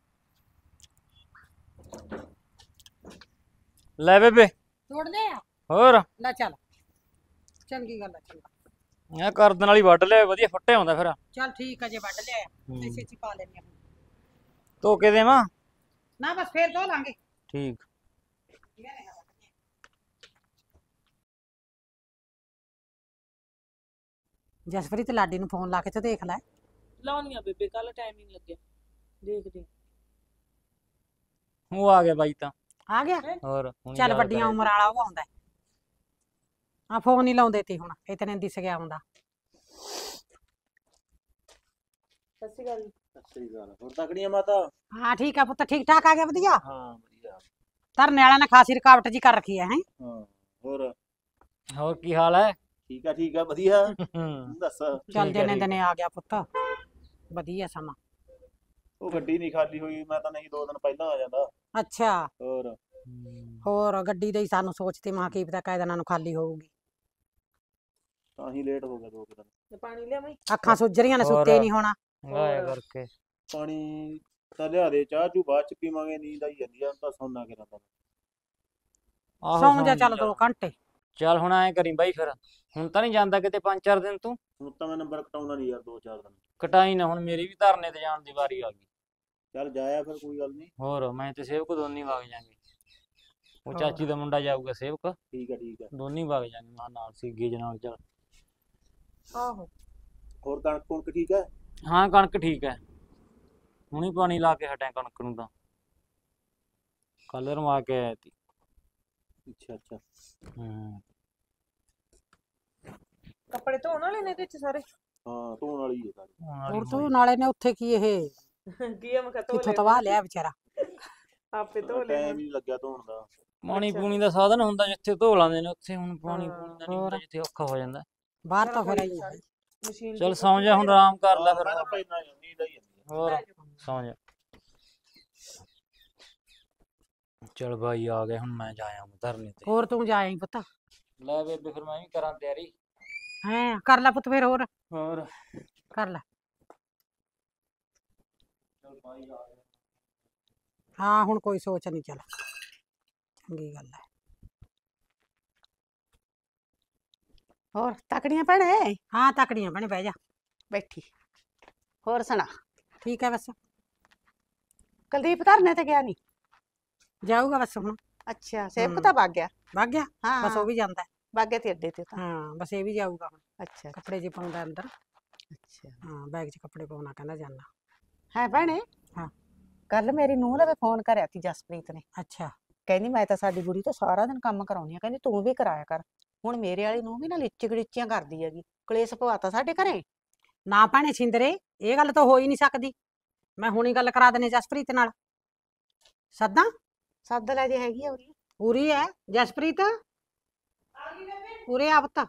ਲੈ ਬੇਬੇ। ਤੋੜ ਲੈ ਆ, ਹੋਰ ਲੈ ਚੱਲ, ਚੰਗੀ ਗੱਲ ਆ। ਚੰਗਾ ਇਹ ਕਰਦਣ ਵਾਲੀ ਵੱਢ ਲਿਆ, ਵਧੀਆ ਫੱਟੇ ਆਉਂਦਾ ਫਿਰ। ਚੱਲ ਠੀਕ ਆ, ਜੇ ਵੱਢ ਲਿਆ ਇਸੇ ਚ ਹੀ ਪਾ ਲੈਣੀ ਆ। ਧੋ ਕੇ ਦੇਵਾਂ? ਨਾ ਬਸ ਫੇਰ ਧੋ ਲਾਂਗੇ। ਠੀਕ। ਜਸਪ੍ਰੀਤ ਲਾਡੀ ਨੂੰ ਫੋਨ ਲਾ ਕੇ ਤੇ ਦੇਖ ਲੈ। ਲਾਉਣੀ ਆ ਬੇਬੇ, ਕੱਲ ਟਾਈਮ ਹੀ ਨਹੀਂ ਲੱਗਿਆ। ਦੇਖਦੇ ਉਹ ਆ ਗਿਆ ਬਾਈ ਤਾਂ। ਆ ਗਿਆ, ਹੋਰ ਹੁਣ ਚੱਲ ਯਾਦ ਵੱਡੀਆਂ ਕਰਿਆ। ਉਮਰ ਵਾਲਾ ਉਹ ਆਉਂਦਾ। ਆ ਫੋਨ ਹੀ ਲਾਉਂਦੇ ਤੀ, ਹੁਣ ਇਤਨੇ ਦਿਸ ਗਿਆ ਹੁੰਦਾ। ਸਤਿ ਸ਼੍ਰੀ ਅਕਾਲ ਜੀ। ਸਤਿ ਸ੍ਰੀ ਅਕਾਲ। ਹੋਰ ਤਕੜੀਆਂ ਮਾਤਾ? ਹਾਂ ਠੀਕ ਆ ਪੁੱਤ, ਠੀਕ ਠਾਕ ਆ ਗਿਆ ਵਧੀਆ। ਹਾਂ ਵਧੀਆ। ਧਰਨੇ ਵਾਲਿਆਂ ਨੇ ਖਾਸੀ ਰੁਕਾਵਟ ਜੀ ਕਰ ਰੱਖੀ ਹੈ। ਹੈ ਹਾਂ ਹੋਰ ਹੋਰ ਕੀ ਹਾਲ ਹੈ? ਠੀਕ ਆ ਵਧੀਆ। ਹੂੰ। ਦੱਸ। ਚੱਲ ਦਿਨੇ ਦਿਨੇ ਆ ਗਿਆ ਪੁੱਤ, ਵਧੀਆ ਸਮਾਂ। ਉਹ ਗੱਡੀ ਨਹੀਂ ਖਾਲੀ ਹੋਈ, ਮੈਂ ਤਾਂ ਨਹੀਂ 2 ਦਿਨ ਪਹਿਲਾਂ ਆ ਜਾਂਦਾ। ਅੱਛਾ ਹੋਰ ਹੋਰ ਗੱਡੀ ਦੇ ਹੀ ਸਾਨੂੰ ਸੋਚਦੇ, ਮਾਂ ਕੀ ਪਤਾ ਕਾਇ ਦਿਨਾਂ ਨੂੰ ਖਾਲੀ ਹੋਊਗੀ। ਤਾਂ ਹੀ ਲੇਟ ਹੋ ਗਿਆ 2 ਦਿਨ। ਤੇ ਪਾਣੀ ਲਿਆਵਾਂ? ਅੱਖਾਂ ਸੁੱਜ ਰਹੀਆਂ ਨੇ, ਸੁੱਤੇ ਨਹੀਂ ਹੋਣਾ। ਗਾਇਆ ਕਰਕੇ ਪਾਣੀ ਤਾਂ ਲਿਆ ਦੇ, ਚਾਹ ਚੂ ਬਾਅਦ ਚ ਪੀਵਾਂਗੇ, ਨੀਂਦ ਆਈ ਜਾਂਦੀ ਆ, ਤਾਂ ਸੌਣਾ ਕਿਰਾਂ ਤਾਂ। ਆਹੋ ਸੌਂ ਜਾ ਸੌਂ ਚੱਲ 2 ਘੰਟੇ। ਚੱਲ ਹੁਣ ਐ ਕਰੀ ਬਾਈ, ਫਿਰ ਹੁਣ ਤਾਂ ਨਹੀਂ ਜਾਂਦਾ ਕਿਤੇ 5-4 ਦਿਨ ਤੂੰ? ਹੁਣ ਤਾਂ ਮੈਂ ਨੰਬਰ ਕਟਾਉਣਾ ਨਹੀਂ ਯਾਰ, 2-4 ਦਿਨ। ਕਟਾਈ ਨਾ, ਹੁਣ ਮੇਰੀ ਵੀ ਧਰਨੇ ਤੇ ਜਾਣ ਦੀ ਵਾਰੀ ਆ ਗਈ। ਚੱਲ ਜਾਇਆ ਫਿਰ, ਕੋਈ ਗੱਲ ਨਹੀਂ। ਹੋਰ ਮੈਂ ਤੇ ਸੇਵਕ ਦੋਨੀ ਵਗ ਜਾਾਂਗੇ। ਉਹ ਚਾਚੀ ਦਾ ਮੁੰਡਾ ਜਾਊਗਾ ਸੇਵਕ, ਠੀਕ ਆ। ਦੋਨੀ ਵਗ ਜਾਾਂਗੇ ਮਾਂ ਨਾਲ, ਸੀਗੇ ਜਨਾਲ। ਚੱਲ ਆਹੋ ਹੋਰ ਕਣਕ ਕੁਣਕ ਠੀਕ ਹੈ? ਹਾਂ ਕਣਕ ਠੀਕ ਹੈ, ਹੁਣੀ ਪਾਣੀ ਲਾ ਕੇ ਹਟਿਆ ਕਣਕ ਨੂੰ ਤਾਂ, ਕੱਲ ਰਮਾ ਕੇ ਆਇਆ ਤੀ। ਅੱਛਾ। ਹੂੰ। ਕੱਪੜੇ ਧੋਣ ਵਾਲੇ ਨੇ ਇਹਦੇ ਚ ਸਾਰੇ? ਹਾਂ ਧੋਣ ਵਾਲੀ ਹੈ ਸਾਰੀ। ਹੋਰ ਤੂੰ ਨਾਲੇ ਨੇ ਉੱਥੇ ਕੀ ਇਹ ਕੀ ਆ, ਮੈਂ ਕਿਹਾ ਧੋ ਕਿੱਥੋਂ ਲੈ। ਤਵਾ ਲਿਆ ਵਿਚਾਰਾ। ਆਪੇ ਧੋ ਲੈ। ਟਾਈਮ ਹੀ ਨਹੀਂ ਲੱਗਿਆ ਧੋਣ ਦਾ। ਪਾਣੀ ਪੂਣੀ ਦਾ ਸਾਧਨ ਹੁੰਦਾ ਜਿੱਥੇ ਧੋ ਲਾਂਦੇ ਨੇ, ਉੱਥੇ ਹੁਣ ਪਾਣੀ ਹਾਂ, ਪੂਣੀ ਦਾ ਨਹੀਂ ਹੁੰਦਾ ਜਿੱਥੇ ਔਖਾ ਹੋ ਜਾਂਦਾ। ਬਾਹਰ ਤਾਂ ਫਿਰ ਆਈ ਆ। ਮਸ਼ੀਨ ਚੱਲ ਸੌਂ ਜਾ ਹੁਣ, ਆਰਾਮ ਕਰ ਲੈ ਫਿਰ। ਮੈਂ ਤਾਂ ਪੈਣਾ ਨੀਂਦ ਆਈ ਜਾਂਦੀ ਆ। ਹੋਰ ਸੌਂ ਜਾ। ਚਲ ਬਾਈ ਆ ਗਏ, ਹੁਣ ਮੈਂ ਜਾਇਆ ਧਰਨੇ ਤੇ। ਹੋਰ ਤੂੰ ਜਾਏ ਪੁੱਤ। ਲੈ ਬੇਬੇ ਫਿਰ ਮੈਂ ਵੀ ਕਰਾਂ ਤਿਆਰੀ। ਹੈ ਕਰ ਲੈ ਪੁੱਤ, ਫਿਰ ਹੋਰ ਹੋਰ ਕਰ ਲੈ। ਚਲ ਬਾਈ ਆ ਗਏ। ਹਾਂ ਹੁਣ ਕੋਈ ਸੋਚ ਨਹੀਂ, ਚੱਲ ਚੰਗੀ ਗੱਲ ਹੈ। ਹੋਰ ਤਕੜੀਆਂ ਭੈਣੇ? ਹਾਂ ਤਕੜੀਆਂ ਭੈਣੇ, ਬਹਿ ਜਾ। ਬੈਠੀ। ਹੋਰ ਸੁਣਾ, ਠੀਕ ਹੈ ਬਸ, ਕੁਲਦੀਪ ਧਰਨੇ ਤੇ ਗਿਆ ਨਹੀਂ? ਜਾਊਗਾ ਬਸ ਹੁਣ। ਅੱਛਾ, ਸੇਵਕ ਤਾਂ ਵਗ ਗਿਆ। ਵਗ ਗਿਆ, ਹਾਂ ਬਸ ਉਹ ਵੀ ਜਾਂਦਾ ਹੈ। ਵਗ ਗਿਆ ਤੇ ਅੱਡੇ ਤੇ ਤਾਂ। ਹਾਂ ਬਸ ਇਹ ਵੀ ਜਾਊਗਾ ਹੁਣ, ਅੱਛਾ ਕੱਪੜੇ ਜੇ ਪਾਉਂਦਾ ਅੰਦਰ। ਅੱਛਾ। ਹਾਂ ਬੈਗ 'ਚ ਕੱਪੜੇ ਪਾਉਣਾ ਕਹਿੰਦਾ ਜਾਨਾ। ਹੈ ਭੈਣੇ? ਹਾਂ। ਕੱਲ ਮੇਰੀ ਨੂੰਹ ਲਵੇ ਫੋਨ ਕਰਿਆ ਸੀ ਜਸਪ੍ਰੀਤ ਨੇ। ਅੱਛਾ ਕਹਿੰਦੀ ਮੈਂ ਤਾਂ ਸਾਡੀ ਬੁੜੀ ਤੋਂ ਸਾਰਾ ਦਿਨ ਕੰਮ ਕਰਾਉਣੀ ਆ, ਕਹਿੰਦੀ ਤੂੰ ਵੀ ਕਰਾਇਆ ਕਰ। ਹੁਣ ਮੇਰੇ ਵਾਲੀ ਨੂੰ ਵੀ ਨਾ ਲਿਚਕ ਲਿਚੀਆਂ ਕਰਦੀ ਹੈਗੀ, ਕਲੇਸ਼ ਪਵਾਤਾ ਸਾਡੇ ਘਰੇ। ਨਾ ਭੈਣੇ ਛਿੰਦਰੇ, ਇਹ ਗੱਲ ਤਾਂ ਹੋ ਹੀ ਨਹੀਂ ਸਕਦੀ। ਮੈਂ ਹੁਣੀ ਗੱਲ ਕਰਾ ਦਨੇ ਜਸਪ੍ਰੀਤ ਨਾਲ। ਸੱਦਾਂ? ਸੱਦ ਲੈ ਜੇ ਹੈਗੀ ਆ ਉਰੀ। ਪੂਰੀ ਹੈ ਜਸਪ੍ਰੀਤ, ਪੂਰੇ ਆ ਪੁੱਤ।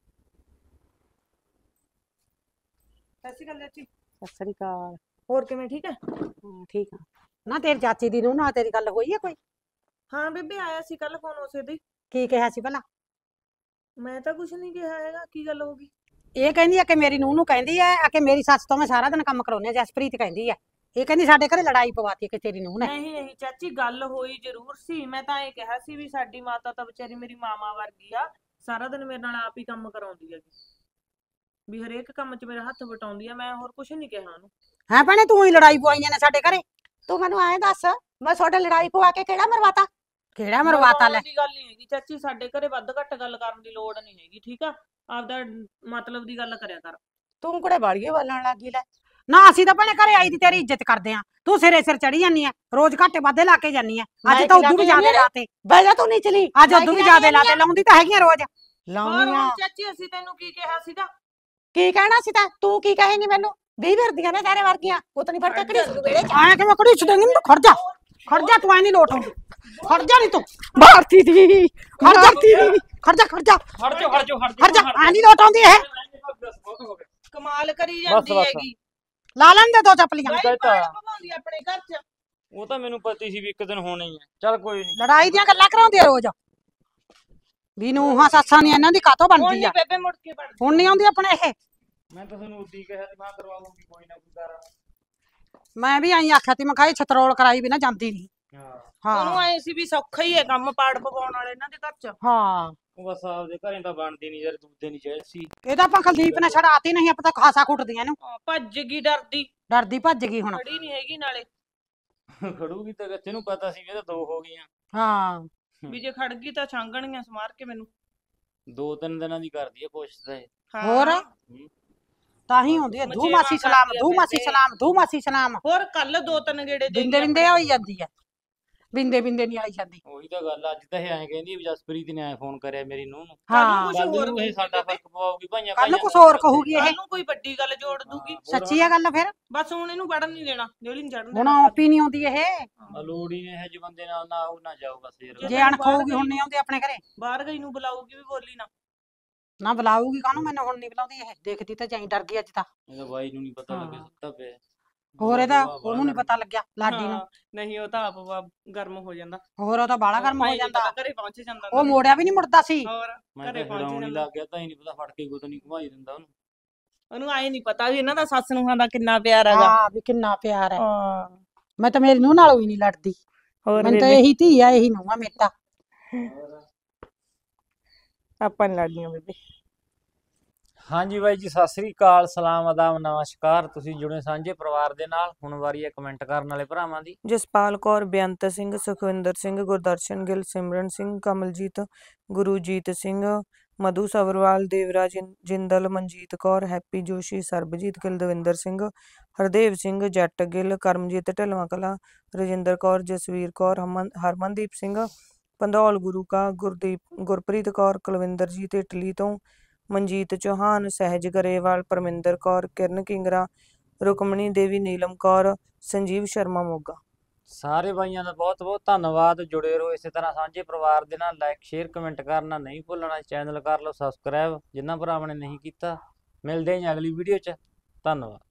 ਸਤਿ ਸ਼੍ਰੀ ਅਕਾਲ ਚਾਚੀ। ਸਤਿ ਸ੍ਰੀ ਅਕਾਲ। ਹੋਰ ਕਿਵੇਂ ਠੀਕ ਹੈ? ਹਾਂ ਠੀਕ ਆ। ਨਾ ਤੇਰੀ ਚਾਚੀ ਦੀ ਨੂੰ ਨਾਲ ਤੇਰੀ ਗੱਲ ਹੋਈ ਹੈ ਕੋਈ? ਹਾਂ ਬੇਬੇ ਆਇਆ ਸੀ ਕੱਲ ਫੋਨ ਉਸੇ ਦੀ। ਕੀ ਕਿਹਾ ਸੀ ਭਲਾ? ਮੈਂ ਤਾਂ ਕੁਛ ਨਹੀਂ ਕਿਹਾ ਹੈਗਾ, ਕੀ ਗੱਲ ਹੋ ਗਈ? ਇਹ ਕਹਿੰਦੀ ਆ ਕਿ ਮੇਰੀ ਨੂੰਹ ਨੂੰ ਕਹਿੰਦੀ ਆ ਕਿ ਮੇਰੀ ਸੱਸ ਤੋਂ ਮੈਂ ਸਾਰਾ ਦਿਨ ਕੰਮ ਕਰਾਉਂਦੀ ਆ। ਜਸਪ੍ਰੀਤ ਕਹਿੰਦੀ ਆ, ਇਹ ਕਹਿੰਦੀ ਸਾਡੇ ਘਰੇ ਲੜਾਈ ਪਵਾਤੀ ਕਿ ਤੇਰੀ ਨੂੰਹ ਨੇ। ਨਹੀਂ ਨਹੀਂ ਚਾਚੀ, ਗੱਲ ਹੋਈ ਜ਼ਰੂਰ ਸੀ। ਮੈਂ ਤਾਂ ਇਹ ਕਿਹਾ ਸੀ ਵੀ ਸਾਡੀ ਮਾਤਾ ਤਾਂ ਵਿਚਾਰੀ ਮੇਰੀ ਮਾਮਾ ਵਰਗੀ ਆ, ਸਾਰਾ ਦਿਨ ਮੇਰੇ ਨਾਲ ਆਪ ਹੀ ਕੰਮ ਕਰਾਉਂਦੀ ਹੈਗੀ, ਵੀ ਹਰੇਕ ਕੰਮ 'ਚ ਮੇਰਾ ਹੱਥ ਵਟਾਉਂਦੀ ਆ। ਮੈਂ ਹੋਰ ਕੁਛ ਨਹੀਂ ਕਿਹਾ ਉਹਨੂੰ। ਹੈ ਭੈਣੇ, ਤੂੰ ਹੀ ਲੜਾਈ ਪਵਾਈਆਂ ਨੇ ਸਾਡੇ ਘਰੇ। ਤੂੰ ਮੈਨੂੰ ਐਂ ਦੱਸ, ਮੈਂ ਤੁਹਾਡੇ ਲੜਾਈ ਪਵਾ ਕੇ ਕਿਹੜਾ ਮਰਵਾਤਾ? ਕਿਹੜਾ ਮਰਵਾਤਾ ਲੈ? ਮਰਵਾਉਣ ਦੀ ਗੱਲ ਨਹੀਂ ਹੈਗੀ ਚਾਚੀ, ਸਾਡੇ ਘਰੇ ਵੱਧ ਘੱਟ ਗੱਲ ਕਰਨ ਦੀ ਲੋੜ ਨਹੀਂ ਹੈਗੀ, ਠੀਕ ਆ? ਆਪਦਾ ਮਤਲਬ ਦੀ ਗੱਲ ਕਰਿਆ ਕਰ। ਤੂੰ ਕਿਹੜੇ ਬਾੜੀਏ ਬੋਲਣ ਲੱਗੀ ਲੈ? ਨਾ ਅਸੀਂ ਤਾਂ ਭੈਣੇ ਘਰੇ ਆਈ ਦੀ ਤੇਰੀ ਇੱਜ਼ਤ ਕਰਦੇ ਆ, ਤੂੰ ਸਿਰੇ ਸਿਰ ਚੜੀ ਜਾਨੀ ਆ, ਰੋਜ਼ ਘਾਟੇ ਵਾਧੇ ਲਾ ਕੇ ਜਾਨੀ ਆ। ਅੱਜ ਮੈਂ ਤਾਂ ਕੀ ਲਾ ਉਦੋਂ ਵੀ ਕੇ ਜ਼ਿਆਦੇ ਜਾਂਦੀ ਆ? ਲਾਤੇ। ਬਹਿ ਜਾ ਤੂੰ ਨਹੀਂ ਚਲੀ। ਅੱਜ ਉਦੋਂ ਵੀ ਜ਼ਿਆਦੇ ਲਾਤੇ, ਲਾਉਂਦੀ ਤਾਂ ਹੈਗੀਆਂ ਰੋਜ਼। ਹੋਰ ਲਾਉਣੀ ਆ। ਹੁਣ ਚਾਚੀ ਅਸੀਂ ਤੈਨੂੰ ਕੀ ਕਿਹਾ ਸੀਗਾ? ਕੀ ਕਹਿਣਾ ਸੀ ਤਾਂ? ਤੂੰ ਕੀ ਕਹੇਂਗੀ ਮੈਨੂੰ? 20 ਫਿਰਦੀਆਂ ਨੇ ਤੇਰੇ ਵਰਗੀਆਂ, ਪੁੱਤ ਨਹੀਂ ਫੜ ਕੇ ਘੜੀ ਸੁ ਵੇੜੇ ਚ। ਆਇਆ ਕਿ ਮੈਂ ਕੁੜੀ ਛੱਡਾਂਗੀ ਨਹੀਂ, ਖੜ ਜਾ, ਖੜ ਜਾ, ਤੂੰ ਐ ਨਹੀਂ ਲੋਟ ਆਉਂਦੀ। ਖੜ ਜਾ ਨਹੀਂ ਤੂੰ, ਭਾਰਤੀ ਦੀ ਖੜ ਜਾ, ਖੜ ਜਾ, ਖੜ ਜਾ, ਹਟ ਜਾ ਹਟ ਜਾ ਹਟ ਖੜ ਜਾ, ਐ ਨਹੀਂ ਲੋਟ ਆਉਂਦੀ ਇਹ। ਕਮਾਲ ਕਰੀ ਬਸ, ਜਾਂਦੀ ਬਸ। ਹੈਗੀ। ਲਾ ਲੈਣ ਦੇ ਦੋ ਚੱਪਲੀਆਂ। ਬਾਈ ਕਹਿਤਾ। ਬਾਹਰ ਭਵਾਉਂਦੀ ਆਪਣੇ ਘਰ 'ਚ। ਉਹ ਤਾਂ ਮੈਨੂੰ ਪਤਾ ਸੀ ਵੀ ਇੱਕ ਦਿਨ ਹੋਣਾ ਹੀ ਹੈ। ਚੱਲ ਕੋਈ ਨਹੀਂ। ਲੜਾਈ ਦੀਆਂ ਗੱਲਾਂ ਕਰਾਉਂਦੀ ਆ ਰੋਜ਼ ਵੀ ਨੂੰਹਾਂ ਸੱਸਾਂ ਨਹੀਂ ਇਹਨਾਂ ਦੀ ਕਾਤੋਂ ਹੁਣ ਬਣਦੀ ਨੀ ਆ। ਬੇਬੇ ਮੁੜ ਕੇ ਵੜਦੀ। ਹੁਣ ਨਹੀਂ ਆਉਂਦੀ ਆਪਣੇ ਇਹ। ਮੈਂ ਤਾਂ ਤੁਹਾਨੂੰ ਉਦੋਂ ਹੀ ਕਿਹਾ ਤੇ ਮੈਂ ਕਰਵਾ ਲੂੰਗੀ ਕੋਈ ਨਾ ਕੋਈ ਕਰ। ਮੈਂ ਵੀ ਆਈ ਆਖਿਆ ਤੀ, ਮੈਂ ਕਿਹਾ ਇਹ ਛਤਰੋਲ ਕਰਾਈ ਵੀ ਨਾ ਜਾਂਦੀ ਨਹੀਂ। ਹਾਂ ਉਹਨੂੰ ਹਾਂ ਆਏ ਸੀ ਵੀ ਸੌਖਾ ਹੀ ਹੈ ਕੰਮ ਪਾੜ ਪਵਾਉਣ ਵਾਲੇ ਇਹਨਾਂ ਦੇ ਘਰ 'ਚ। ਹਾਂ, ਉਹ ਬਸ ਆਪਦੇ ਘਰੇ ਤਾਂ ਬਣਦੀ ਨਹੀਂ ਯਾਰ, ਦੂਜੇ ਨਹੀਂ ਚਾਹੀਦੀ ਸੀ। ਇਹਦਾ ਆਪਾਂ ਕੁਲਦੀਪ ਨੇ ਛੜਾਤੀ, ਨਹੀਂ ਆਪਾਂ ਤਾਂ ਖਾਸਾ ਕੁੱਟਦੀਆਂ ਇਹਨੂੰ। ਭੱਜ ਗਈ ਡਰਦੀ, ਡਰਦੀ ਭੱਜ ਗਈ ਹੁਣ। ਖੜੀ ਨਹੀਂ ਹੈਗੀ ਨਾਲੇ। ਖੜੂਗੀ ਤਾਂ ਗੱਚੇ ਨੂੰ ਪਤਾ ਸੀ ਵੀ ਇਹ ਤਾਂ ਦੋ ਹੋ ਗਈਆਂ। ਹਾਂ, ਵੀ ਜੇ ਖੜ ਗਈ ਤਾਂ ਛਾਂਗਣੀਆਂ ਸਮਾਰ ਕੇ ਮੈਨੂੰ। 2-3 ਦਿਨਾਂ ਦੀ ਕਰਦੀ ਹੈ ਕੋਸ਼ਿਸ਼ ਤਾਂ ਇਹ। ਹਾਂ। ਹੋਰ ਤਾਂ ਹੀ ਹੁੰਦੀ ਹੈ ਦੂ ਮਚੇਵਾ ਮਾਸੀ ਸਲਾਮ, ਕਰਦੀ ਆ ਦੂ ਮਾਸੀ ਬੇਬੇ। ਸਲਾਮ, ਦੂ ਮਾਸੀ ਸਲਾਮ। ਹੋਰ ਕੱਲ 2-3 ਗੇੜੇ ਦੇ ਬਿੰਦੇ ਬਿੰਦੇ ਹੋਈ ਜਾਂਦੀ ਹੈ, ਬਿੰਦੇ ਬਿੰਦੇ ਨਹੀਂ ਆਈ ਜਾਂਦੀ। ਉਹੀ ਤਾਂ ਗੱਲ ਆ, ਅੱਜ ਤਾਂ ਇਹ ਐਂ ਕਹਿੰਦੀ ਵੀ ਜਸਪ੍ਰੀਤ ਨੇ ਐਂ ਫੋਨ ਕਰਿਆ ਮੇਰੀ ਨੂੰਹ ਨੂੰ। ਹਾਂ, ਕੁਛ ਕੱਲ ਹੋਰ ਨੂੰ ਇਹ ਸਾਡਾ ਫਰਕ ਪਵਾਉਗੀ ਭਾਈਆਂ ਕੱਲ ਨੂੰ ਕੁਛ ਭਾਈਆਂ ਹੋਰ ਕਹੂਗੀ ਇਹ। ਕੱਲ ਨੂੰ ਕੋਈ ਵੱਡੀ ਗੱਲ ਜੋੜ ਦੂਗੀ। ਸੱਚੀ ਆ ਗੱਲ ਫਿਰ। ਬਸ ਹੁਣ ਇਹਨੂੰ ਵੜਨ ਨਹੀਂ ਦੇਣਾ, ਜੋਲੀ ਨਹੀਂ ਚੜਨ ਹੁਣ ਦੇਣਾ। ਆਪ ਹੀ ਨਹੀਂ ਆਉਂਦੀ ਇਹ। ਲੋੜ ਹੀ ਨਹੀਂ ਇਹ ਜਿਹੇ ਬੰਦੇ ਨਾਲ, ਨਾ ਉਹ ਨਾ ਜਾਓ ਬਸ ਯਾਰ। ਜੇ ਅਣਖ ਹੋਊਗੀ ਹੁਣ ਨਹੀਂ ਆਉਂਦੀ ਆਪਣੇ ਘਰੇ। ਬਾਹਰ ਗਈ ਨੂੰ ਬੁਲਾਊਗੀ ਵੀ ਬੋਲੀ ਨਾ। ਨਾ ਬੁਲਾਊਗੀ ਕਾਹਨੂੰ, ਮੈਨੂੰ ਹੁਣ ਨਹੀਂ ਬੁਲਾਉਂਦੀ ਇਹ। ਦੇਖਦੀ ਤਾਂ ਜਾਈ, ਡਰ ਗਈ ਅੱਜ ਤਾਂ। ਇਹਦਾ ਬਾਈ ਨੂੰ ਨਹੀਂ ਪਤਾ ਲੱਗਿਆ, ਹਾਂ। ਸੁੱਤਾ ਪਿਆ। ਹੋਰ ਇਹਦਾ ਉਹਨੂੰ ਨਹੀਂ ਪਤਾ ਲੱਗਿਆ ਲਾਡੀ ਨੂੰ। ਹਾਂ, ਨਹੀਂ ਉਹ ਤਾਂ ਆਪ ਗਰਮ ਹੋ ਜਾਂਦਾ। ਹੋਰ ਉਹ ਤਾਂ ਬਾਲਾ ਗਰਮ ਹੋ ਭਾਈ ਜਾਂਦਾ। ਪਤਾ ਘਰੇ ਪਹੁੰਚ ਜਾਂਦਾ। ਉਹ ਮੋੜਿਆ ਵੀ ਨਹੀਂ ਮੁੜਦਾ ਸੀ। ਹੋਰ ਮੈਂ ਘਰੇ ਤਾਂ ਪਹੁੰਚ ਫੜਾਉਣ ਹੀ ਜਾਂਦਾ। ਲੱਗ ਗਿਆ, ਤਾਂ ਹੀ ਨਹੀਂ ਪਤਾ ਫੜ ਕੇ ਗੁੱਤ ਨਹੀਂ ਘੁਮਾਈ ਦਿੰਦਾ ਉਹਨੂੰ। ਉਹਨੂੰ ਆਏ ਨਹੀਂ ਪਤਾ ਵੀ ਇਹਨਾਂ ਦਾ ਸੱਸ ਨੂੰਹਾਂ ਦਾ ਕਿੰਨਾ ਪਿਆਰ ਹੈਗਾ। ਹਾਂ, ਵੀ ਕਿੰਨਾ ਪਿਆਰ ਹੈ। ਹਾਂ। ਮੈਂ ਤਾਂ ਮੇਰੀ ਨੂੰਹ ਨਾਲੋਂ ਵੀ ਨਹੀਂ ਲੜਦੀ। ਹੋਰ ਮੈਨੂੰ ਤਾਂ ਇਹੀ ਧੀ ਆ, ਇਹੀ ਨੂੰਹ ਆ ਮੇਰੀ ਤਾਂ। ਆਪਾਂ ਨੀ ਲੜਦੀਆਂ ਬੇਬੇ। ਹਾਂਜੀ ਬਾਈ ਜੀ, ਸਤਿ ਸ੍ਰੀ ਅਕਾਲ, ਸਲਾਮ, ਆਦਾਬ, ਨਮਸਕਾਰ। ਤੁਸੀਂ ਜੁੜੇ ਸਾਂਝੇ ਪਰਿਵਾਰ ਦੇ ਨਾਲ। ਹੁਣ ਵਾਰੀ ਹੈ ਕਮੈਂਟ ਕਰਨ ਵਾਲੇ ਭਰਾਵਾਂ ਦੀ। ਜਸਪਾਲ ਕੌਰ, ਬੇਅੰਤ ਸਿੰਘ, ਸੁਖਵਿੰਦਰ ਸਿੰਘ, ਗੁਰਦਰਸ਼ਨ ਗਿੱਲ, ਸਿਮਰਨ ਸਿੰਘ, ਕਮਲਜੀਤ, ਗੁਰੂਜੀਤ ਸਿੰਘ, ਮਧੂ ਸਬਰਵਾਲ, ਦੇਵਰਾਜ ਜਿੰਦਲ, ਮਨਜੀਤ ਕੌਰ, ਹੈਪੀ ਜੋਸ਼ੀ, ਸਰਬਜੀਤ ਗਿੱਲ, ਦਵਿੰਦਰ ਸਿੰਘ, ਹਰਦੇਵ ਸਿੰਘ, ਜੱਟ ਗਿੱਲ, ਕਰਮਜੀਤ ਢਿਲਵਾਂ ਕਲਾਂ, ਰਜਿੰਦਰ ਕੌਰ, ਜਸਵੀਰ ਕੌਰ, ਹਰਮਨਦੀਪ ਸਿੰਘ, ਪੰਧੌਲ ਗੁਰੂ ਕਾ, ਗੁਰਪ੍ਰੀਤ ਕੌਰ, ਕੁਲਵਿੰਦਰਜੀਤ ਇਟਲੀ ਤੋਂ, ਮਨਜੀਤ ਚੌਹਾਨ, ਸਹਿਜ ਗਰੇਵਾਲ, ਪਰਮਿੰਦਰ ਕੌਰ, ਕਿਰਨ ਕਿੰਗਰਾ, ਰੁਕਮਣੀ ਦੇਵੀ, ਨੀਲਮ ਕੌਰ, ਸੰਜੀਵ ਸ਼ਰਮਾ ਮੋਗਾ। ਸਾਰੇ ਬਾਈਆਂ ਦਾ ਬਹੁਤ ਬਹੁਤ ਧੰਨਵਾਦ। ਜੁੜੇ ਰਹੋ ਇਸੇ ਤਰ੍ਹਾਂ ਸਾਂਝੇ ਪਰਿਵਾਰ ਦੇ ਨਾਲ। ਲਾਈਕ ਸ਼ੇਅਰ ਕਮੈਂਟ ਕਰਨਾ ਨਹੀਂ ਭੁੱਲਣਾ। ਚੈਨਲ ਕਰ ਲਓ ਸਬਸਕ੍ਰਾਈਬ ਜਿਨ੍ਹਾਂ ਭਰਾਵਾਂ ਨੇ ਨਹੀਂ ਕੀਤਾ। ਮਿਲਦੇ ਹਾਂ ਅਗਲੀ ਵੀਡੀਓ 'ਚ। ਧੰਨਵਾਦ।